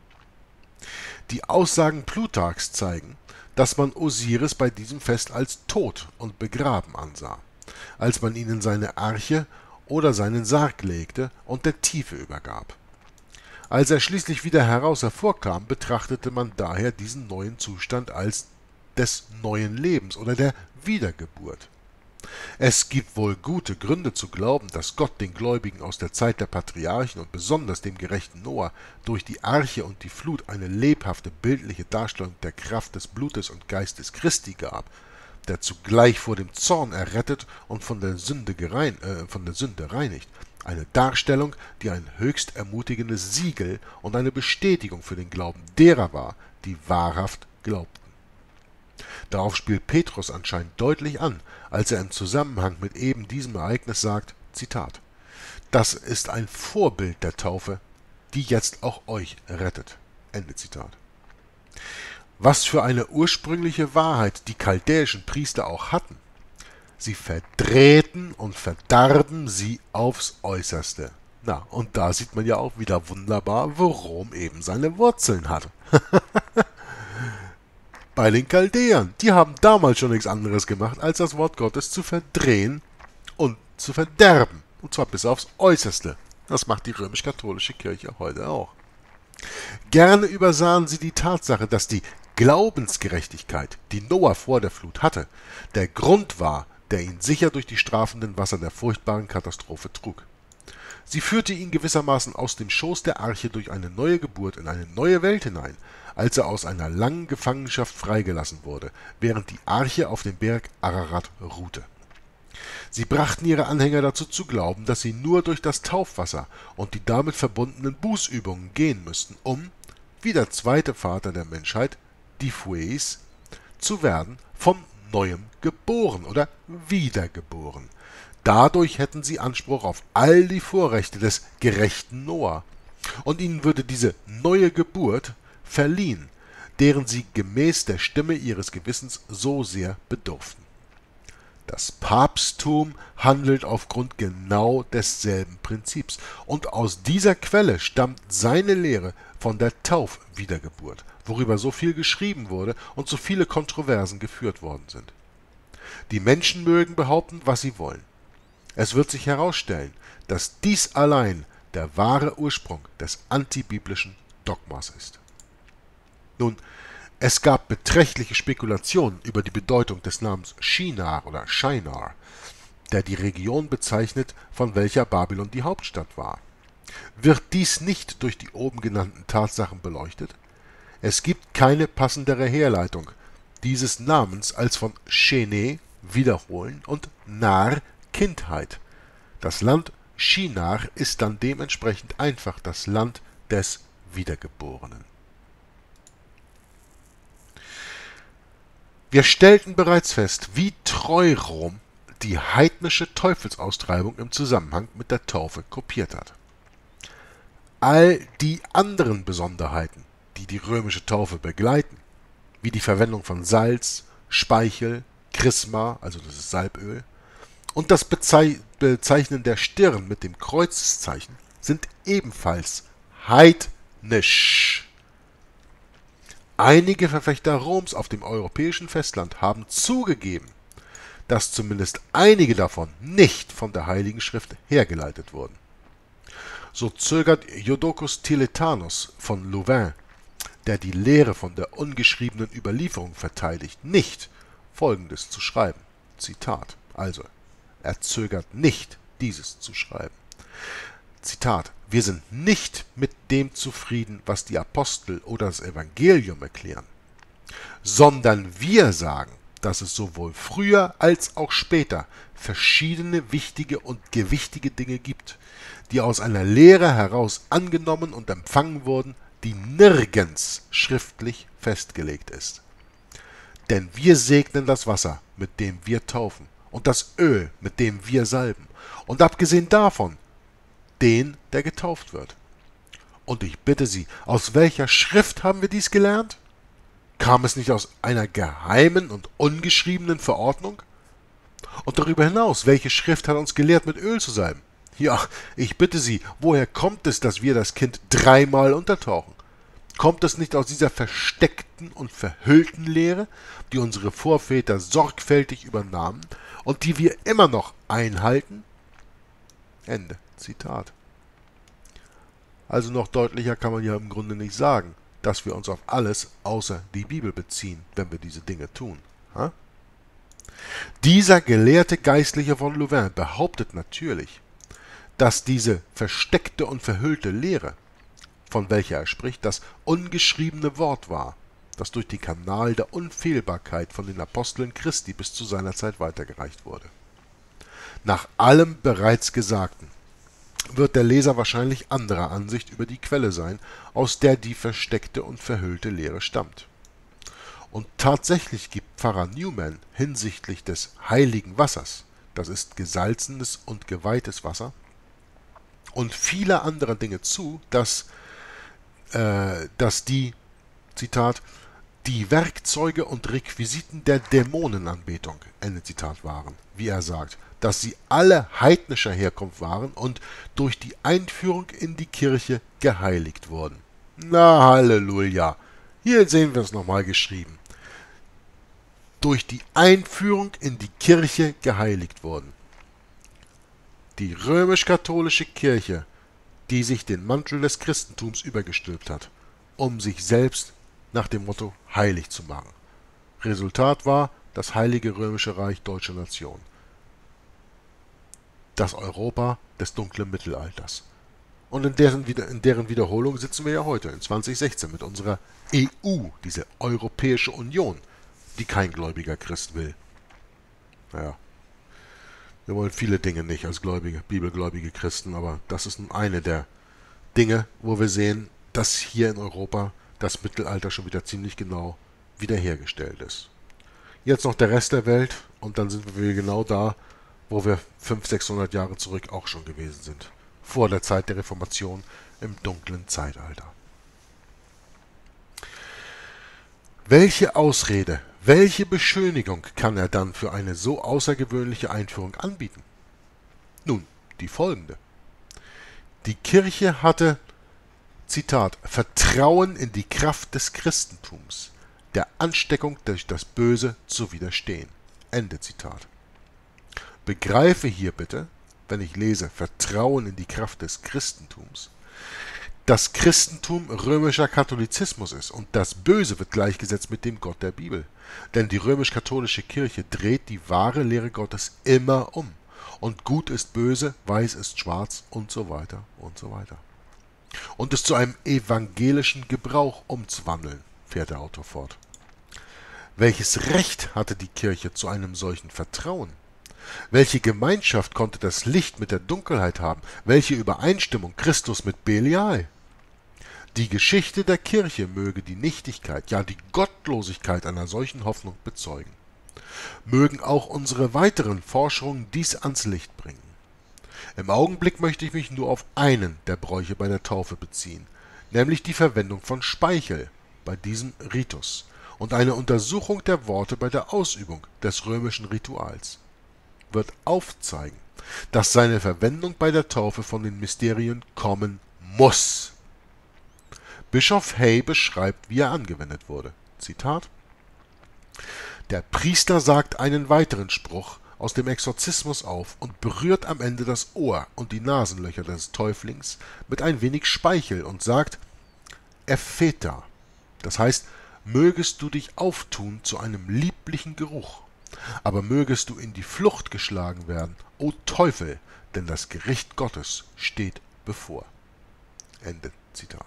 Die Aussagen Plutarchs zeigen, dass man Osiris bei diesem Fest als tot und begraben ansah, als man ihn in seine Arche oder seinen Sarg legte und der Tiefe übergab. Als er schließlich wieder heraus hervorkam, betrachtete man daher diesen neuen Zustand als des neuen Lebens oder der Wiedergeburt. Es gibt wohl gute Gründe zu glauben, dass Gott den Gläubigen aus der Zeit der Patriarchen und besonders dem gerechten Noah durch die Arche und die Flut eine lebhafte, bildliche Darstellung der Kraft des Blutes und Geistes Christi gab, der zugleich vor dem Zorn errettet und von der Sünde, gerein, äh, von der Sünde reinigt. Eine Darstellung, die ein höchst ermutigendes Siegel und eine Bestätigung für den Glauben derer war, die wahrhaft glaubten. Darauf spielt Petrus anscheinend deutlich an, als er im Zusammenhang mit eben diesem Ereignis sagt, Zitat, das ist ein Vorbild der Taufe, die jetzt auch euch rettet. Ende Zitat. Was für eine ursprüngliche Wahrheit die chaldäischen Priester auch hatten. Sie verdrehten und verdarben sie aufs Äußerste. Na, und da sieht man ja auch wieder wunderbar, worum eben seine Wurzeln hat. Bei den Chaldäern, die haben damals schon nichts anderes gemacht, als das Wort Gottes zu verdrehen und zu verderben. Und zwar bis aufs Äußerste. Das macht die römisch-katholische Kirche heute auch. Gerne übersahen sie die Tatsache, dass die Glaubensgerechtigkeit, die Noah vor der Flut hatte, der Grund war, der ihn sicher durch die strafenden Wasser der furchtbaren Katastrophe trug. Sie führte ihn gewissermaßen aus dem Schoß der Arche durch eine neue Geburt in eine neue Welt hinein, als er aus einer langen Gefangenschaft freigelassen wurde, während die Arche auf dem Berg Ararat ruhte. Sie brachten ihre Anhänger dazu zu glauben, dass sie nur durch das Taufwasser und die damit verbundenen Bußübungen gehen müssten, um, wie der zweite Vater der Menschheit, Difues, zu werden, von Neuem geboren oder wiedergeboren. Dadurch hätten sie Anspruch auf all die Vorrechte des gerechten Noah, und ihnen würde diese neue Geburt verliehen, deren sie gemäß der Stimme ihres Gewissens so sehr bedurften. Das Papsttum handelt aufgrund genau desselben Prinzips. Und aus dieser Quelle stammt seine Lehre von der Taufwiedergeburt, worüber so viel geschrieben wurde und so viele Kontroversen geführt worden sind. Die Menschen mögen behaupten, was sie wollen. Es wird sich herausstellen, dass dies allein der wahre Ursprung des antibiblischen Dogmas ist. Nun, es gab beträchtliche Spekulationen über die Bedeutung des Namens Shinar oder Shinar, der die Region bezeichnet, von welcher Babylon die Hauptstadt war. Wird dies nicht durch die oben genannten Tatsachen beleuchtet? Es gibt keine passendere Herleitung dieses Namens als von Shene, wiederholen, und Nar, Kindheit. Das Land Shinar ist dann dementsprechend einfach das Land des Wiedergeborenen. Wir stellten bereits fest, wie treu Rom die heidnische Teufelsaustreibung im Zusammenhang mit der Taufe kopiert hat. All die anderen Besonderheiten, die die römische Taufe begleiten, wie die Verwendung von Salz, Speichel, Chrisma, also das ist Salböl, und das Bezeichnen der Stirn mit dem Kreuzzeichen, sind ebenfalls heidnisch. Einige Verfechter Roms auf dem europäischen Festland haben zugegeben, dass zumindest einige davon nicht von der Heiligen Schrift hergeleitet wurden. So zögert Jodocus Tilletanos von Louvain, der die Lehre von der ungeschriebenen Überlieferung verteidigt, nicht Folgendes zu schreiben. Zitat. Also, er zögert nicht, dieses zu schreiben. Zitat. Wir sind nicht mit dem zufrieden, was die Apostel oder das Evangelium erklären, sondern wir sagen, dass es sowohl früher als auch später verschiedene wichtige und gewichtige Dinge gibt, die aus einer Lehre heraus angenommen und empfangen wurden, die nirgends schriftlich festgelegt ist. Denn wir segnen das Wasser, mit dem wir taufen, und das Öl, mit dem wir salben, und abgesehen davon den, der getauft wird. Und ich bitte Sie, aus welcher Schrift haben wir dies gelernt? Kam es nicht aus einer geheimen und ungeschriebenen Verordnung? Und darüber hinaus, welche Schrift hat uns gelehrt, mit Öl zu salben? Ja, ich bitte Sie, woher kommt es, dass wir das Kind dreimal untertauchen? Kommt es nicht aus dieser versteckten und verhüllten Lehre, die unsere Vorväter sorgfältig übernahmen und die wir immer noch einhalten? Ende Zitat. Also noch deutlicher kann man ja im Grunde nicht sagen, dass wir uns auf alles außer die Bibel beziehen, wenn wir diese Dinge tun. Ha? Dieser gelehrte Geistliche von Louvain behauptet natürlich, dass diese versteckte und verhüllte Lehre, von welcher er spricht, das ungeschriebene Wort war, das durch den Kanal der Unfehlbarkeit von den Aposteln Christi bis zu seiner Zeit weitergereicht wurde. Nach allem bereits Gesagten wird der Leser wahrscheinlich anderer Ansicht über die Quelle sein, aus der die versteckte und verhüllte Lehre stammt. Und tatsächlich gibt Pfarrer Newman hinsichtlich des heiligen Wassers, das ist gesalzenes und geweihtes Wasser, und viele andere Dinge zu, dass, äh, dass die, Zitat, die Werkzeuge und Requisiten der Dämonenanbetung, Ende Zitat, waren, wie er sagt, dass sie alle heidnischer Herkunft waren und durch die Einführung in die Kirche geheiligt wurden. Na, Halleluja! Hier sehen wir es nochmal geschrieben. Durch die Einführung in die Kirche geheiligt wurden. Die römisch-katholische Kirche, die sich den Mantel des Christentums übergestülpt hat, um sich selbst nach dem Motto heilig zu machen. Resultat war das Heilige Römische Reich Deutsche Nation. Das Europa des dunklen Mittelalters. Und in deren, in deren Wiederholung sitzen wir ja heute, in zwanzig sechzehn, mit unserer E U, diese Europäische Union, die kein gläubiger Christ will. Naja, wir wollen viele Dinge nicht als gläubige, bibelgläubige Christen, aber das ist nun eine der Dinge, wo wir sehen, dass hier in Europa das Mittelalter schon wieder ziemlich genau wiederhergestellt ist. Jetzt noch der Rest der Welt und dann sind wir wieder genau da, wo wir fünfhundert, sechshundert Jahre zurück auch schon gewesen sind. Vor der Zeit der Reformation im dunklen Zeitalter. Welche Ausrede Welche Beschönigung kann er dann für eine so außergewöhnliche Einführung anbieten? Nun, die folgende. Die Kirche hatte, Zitat, Vertrauen in die Kraft des Christentums, der Ansteckung durch das Böse zu widerstehen. Ende Zitat. Begreife hier bitte, wenn ich lese Vertrauen in die Kraft des Christentums, dass Christentum römischer Katholizismus ist und das Böse wird gleichgesetzt mit dem Gott der Bibel. Denn die römisch-katholische Kirche dreht die wahre Lehre Gottes immer um. Und gut ist böse, weiß ist schwarz und so weiter und so weiter. Und es zu einem evangelischen Gebrauch umzuwandeln, fährt der Autor fort. Welches Recht hatte die Kirche zu einem solchen Vertrauen? Welche Gemeinschaft konnte das Licht mit der Dunkelheit haben? Welche Übereinstimmung Christus mit Belial? Die Geschichte der Kirche möge die Nichtigkeit, ja die Gottlosigkeit einer solchen Hoffnung bezeugen. Mögen auch unsere weiteren Forschungen dies ans Licht bringen. Im Augenblick möchte ich mich nur auf einen der Bräuche bei der Taufe beziehen, nämlich die Verwendung von Speichel bei diesem Ritus und eine Untersuchung der Worte bei der Ausübung des römischen Rituals wird aufzeigen, dass seine Verwendung bei der Taufe von den Mysterien kommen muss. Bischof Hay beschreibt, wie er angewendet wurde. Zitat: Der Priester sagt einen weiteren Spruch aus dem Exorzismus auf und berührt am Ende das Ohr und die Nasenlöcher des Täuflings mit ein wenig Speichel und sagt: Epheta, das heißt, mögest du dich auftun zu einem lieblichen Geruch, aber mögest du in die Flucht geschlagen werden, o Teufel, denn das Gericht Gottes steht bevor. Ende Zitat.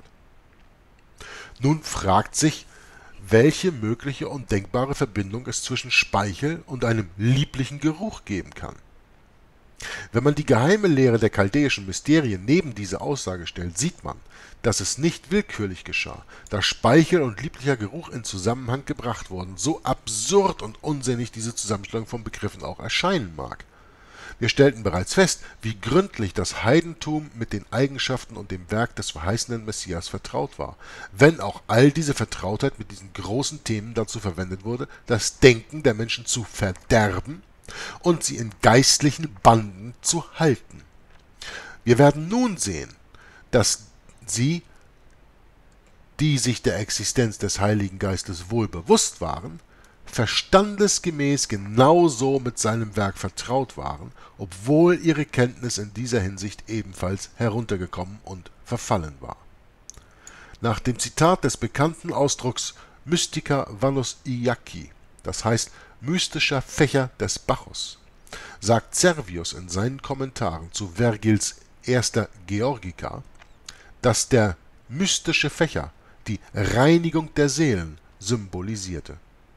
Nun fragt sich, welche mögliche und denkbare Verbindung es zwischen Speichel und einem lieblichen Geruch geben kann. Wenn man die geheime Lehre der chaldäischen Mysterien neben diese Aussage stellt, sieht man, dass es nicht willkürlich geschah, da Speichel und lieblicher Geruch in Zusammenhang gebracht wurden, so absurd und unsinnig diese Zusammenstellung von Begriffen auch erscheinen mag. Wir stellten bereits fest, wie gründlich das Heidentum mit den Eigenschaften und dem Werk des verheißenen Messias vertraut war, wenn auch all diese Vertrautheit mit diesen großen Themen dazu verwendet wurde, das Denken der Menschen zu verderben und sie in geistlichen Banden zu halten. Wir werden nun sehen, dass sie, die sich der Existenz des Heiligen Geistes wohl bewusst waren, verstandesgemäß genauso mit seinem Werk vertraut waren, obwohl ihre Kenntnis in dieser Hinsicht ebenfalls heruntergekommen und verfallen war. Nach dem Zitat des bekannten Ausdrucks Mystica Vanus Iacchi, das heißt mystischer Fächer des Bacchus, sagt Servius in seinen Kommentaren zu Vergils erster Georgica, dass der mystische Fächer die Reinigung der Seelen symbolisierte.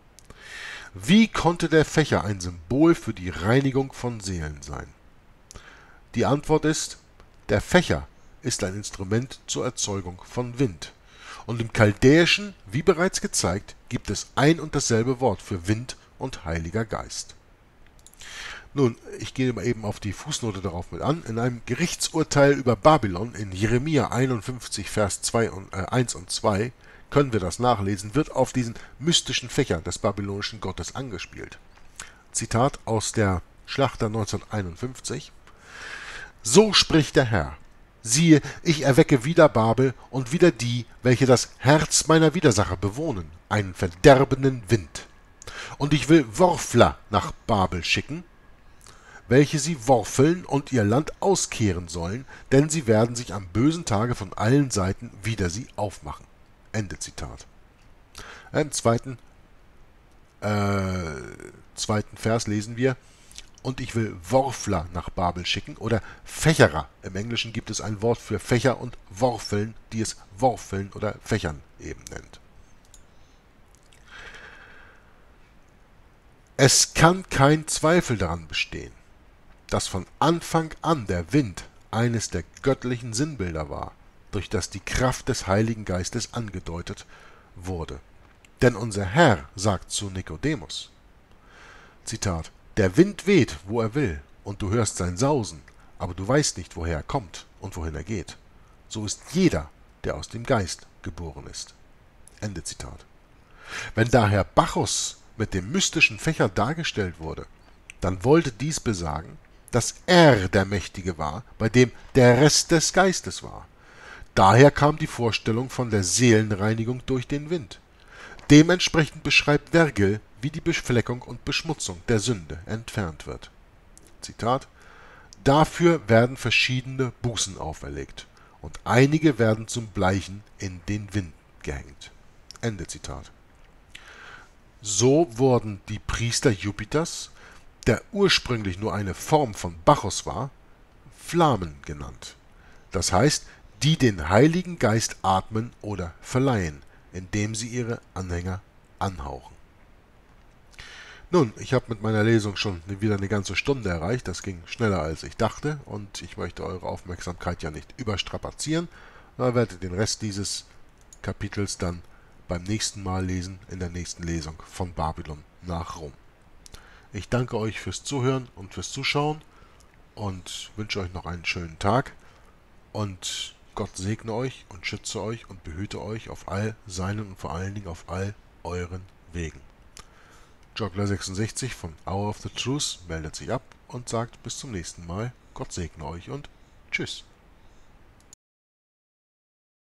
Wie konnte der Fächer ein Symbol für die Reinigung von Seelen sein? Die Antwort ist, der Fächer ist ein Instrument zur Erzeugung von Wind. Und im Chaldäischen, wie bereits gezeigt, gibt es ein und dasselbe Wort für Wind und Heiliger Geist. Nun, ich gehe mal eben auf die Fußnote darauf mit an. In einem Gerichtsurteil über Babylon in Jeremia einundfünfzig, Vers zwei und, äh, eins und zwei können wir das nachlesen, wird auf diesen mystischen Fächer des babylonischen Gottes angespielt. Zitat aus der Schlachter neunzehnhunderteinundfünfzig: So spricht der Herr: Siehe, ich erwecke wieder Babel und wieder die, welche das Herz meiner Widersacher bewohnen, einen verderbenden Wind. Und ich will Worfler nach Babel schicken, welche sie worfeln und ihr Land auskehren sollen, denn sie werden sich am bösen Tage von allen Seiten wider sie aufmachen. Ende Zitat. Im zweiten, äh, zweiten Vers lesen wir: Und ich will Worfler nach Babel schicken, oder Fächerer. Im Englischen gibt es ein Wort für Fächer und Worfeln, die es Worfeln oder Fächern eben nennt. Es kann kein Zweifel daran bestehen, dass von Anfang an der Wind eines der göttlichen Sinnbilder war, durch das die Kraft des Heiligen Geistes angedeutet wurde. Denn unser Herr sagt zu Nikodemus, Zitat: Der Wind weht, wo er will, und du hörst sein Sausen, aber du weißt nicht, woher er kommt und wohin er geht. So ist jeder, der aus dem Geist geboren ist. Ende Zitat. Wenn daher Bacchus mit dem mystischen Fächer dargestellt wurde, dann wollte dies besagen, dass er der Mächtige war, bei dem der Rest des Geistes war. Daher kam die Vorstellung von der Seelenreinigung durch den Wind. Dementsprechend beschreibt Vergil, wie die Befleckung und Beschmutzung der Sünde entfernt wird. Zitat: Dafür werden verschiedene Bußen auferlegt, und einige werden zum Bleichen in den Wind gehängt. Ende Zitat. So wurden die Priester Jupiters, der ursprünglich nur eine Form von Bacchus war, Flamen genannt. Das heißt, die den Heiligen Geist atmen oder verleihen, indem sie ihre Anhänger anhauchen. Nun, ich habe mit meiner Lesung schon wieder eine ganze Stunde erreicht. Das ging schneller als ich dachte und ich möchte eure Aufmerksamkeit ja nicht überstrapazieren. Da werdet ihr den Rest dieses Kapitels dann beim nächsten Mal lesen, in der nächsten Lesung von Babylon nach Rom. Ich danke euch fürs Zuhören und fürs Zuschauen und wünsche euch noch einen schönen Tag und Gott segne euch und schütze euch und behüte euch auf all seinen und vor allen Dingen auf all euren Wegen. Joggler sechsundsechzig von Hour of the Truth meldet sich ab und sagt bis zum nächsten Mal. Gott segne euch und tschüss.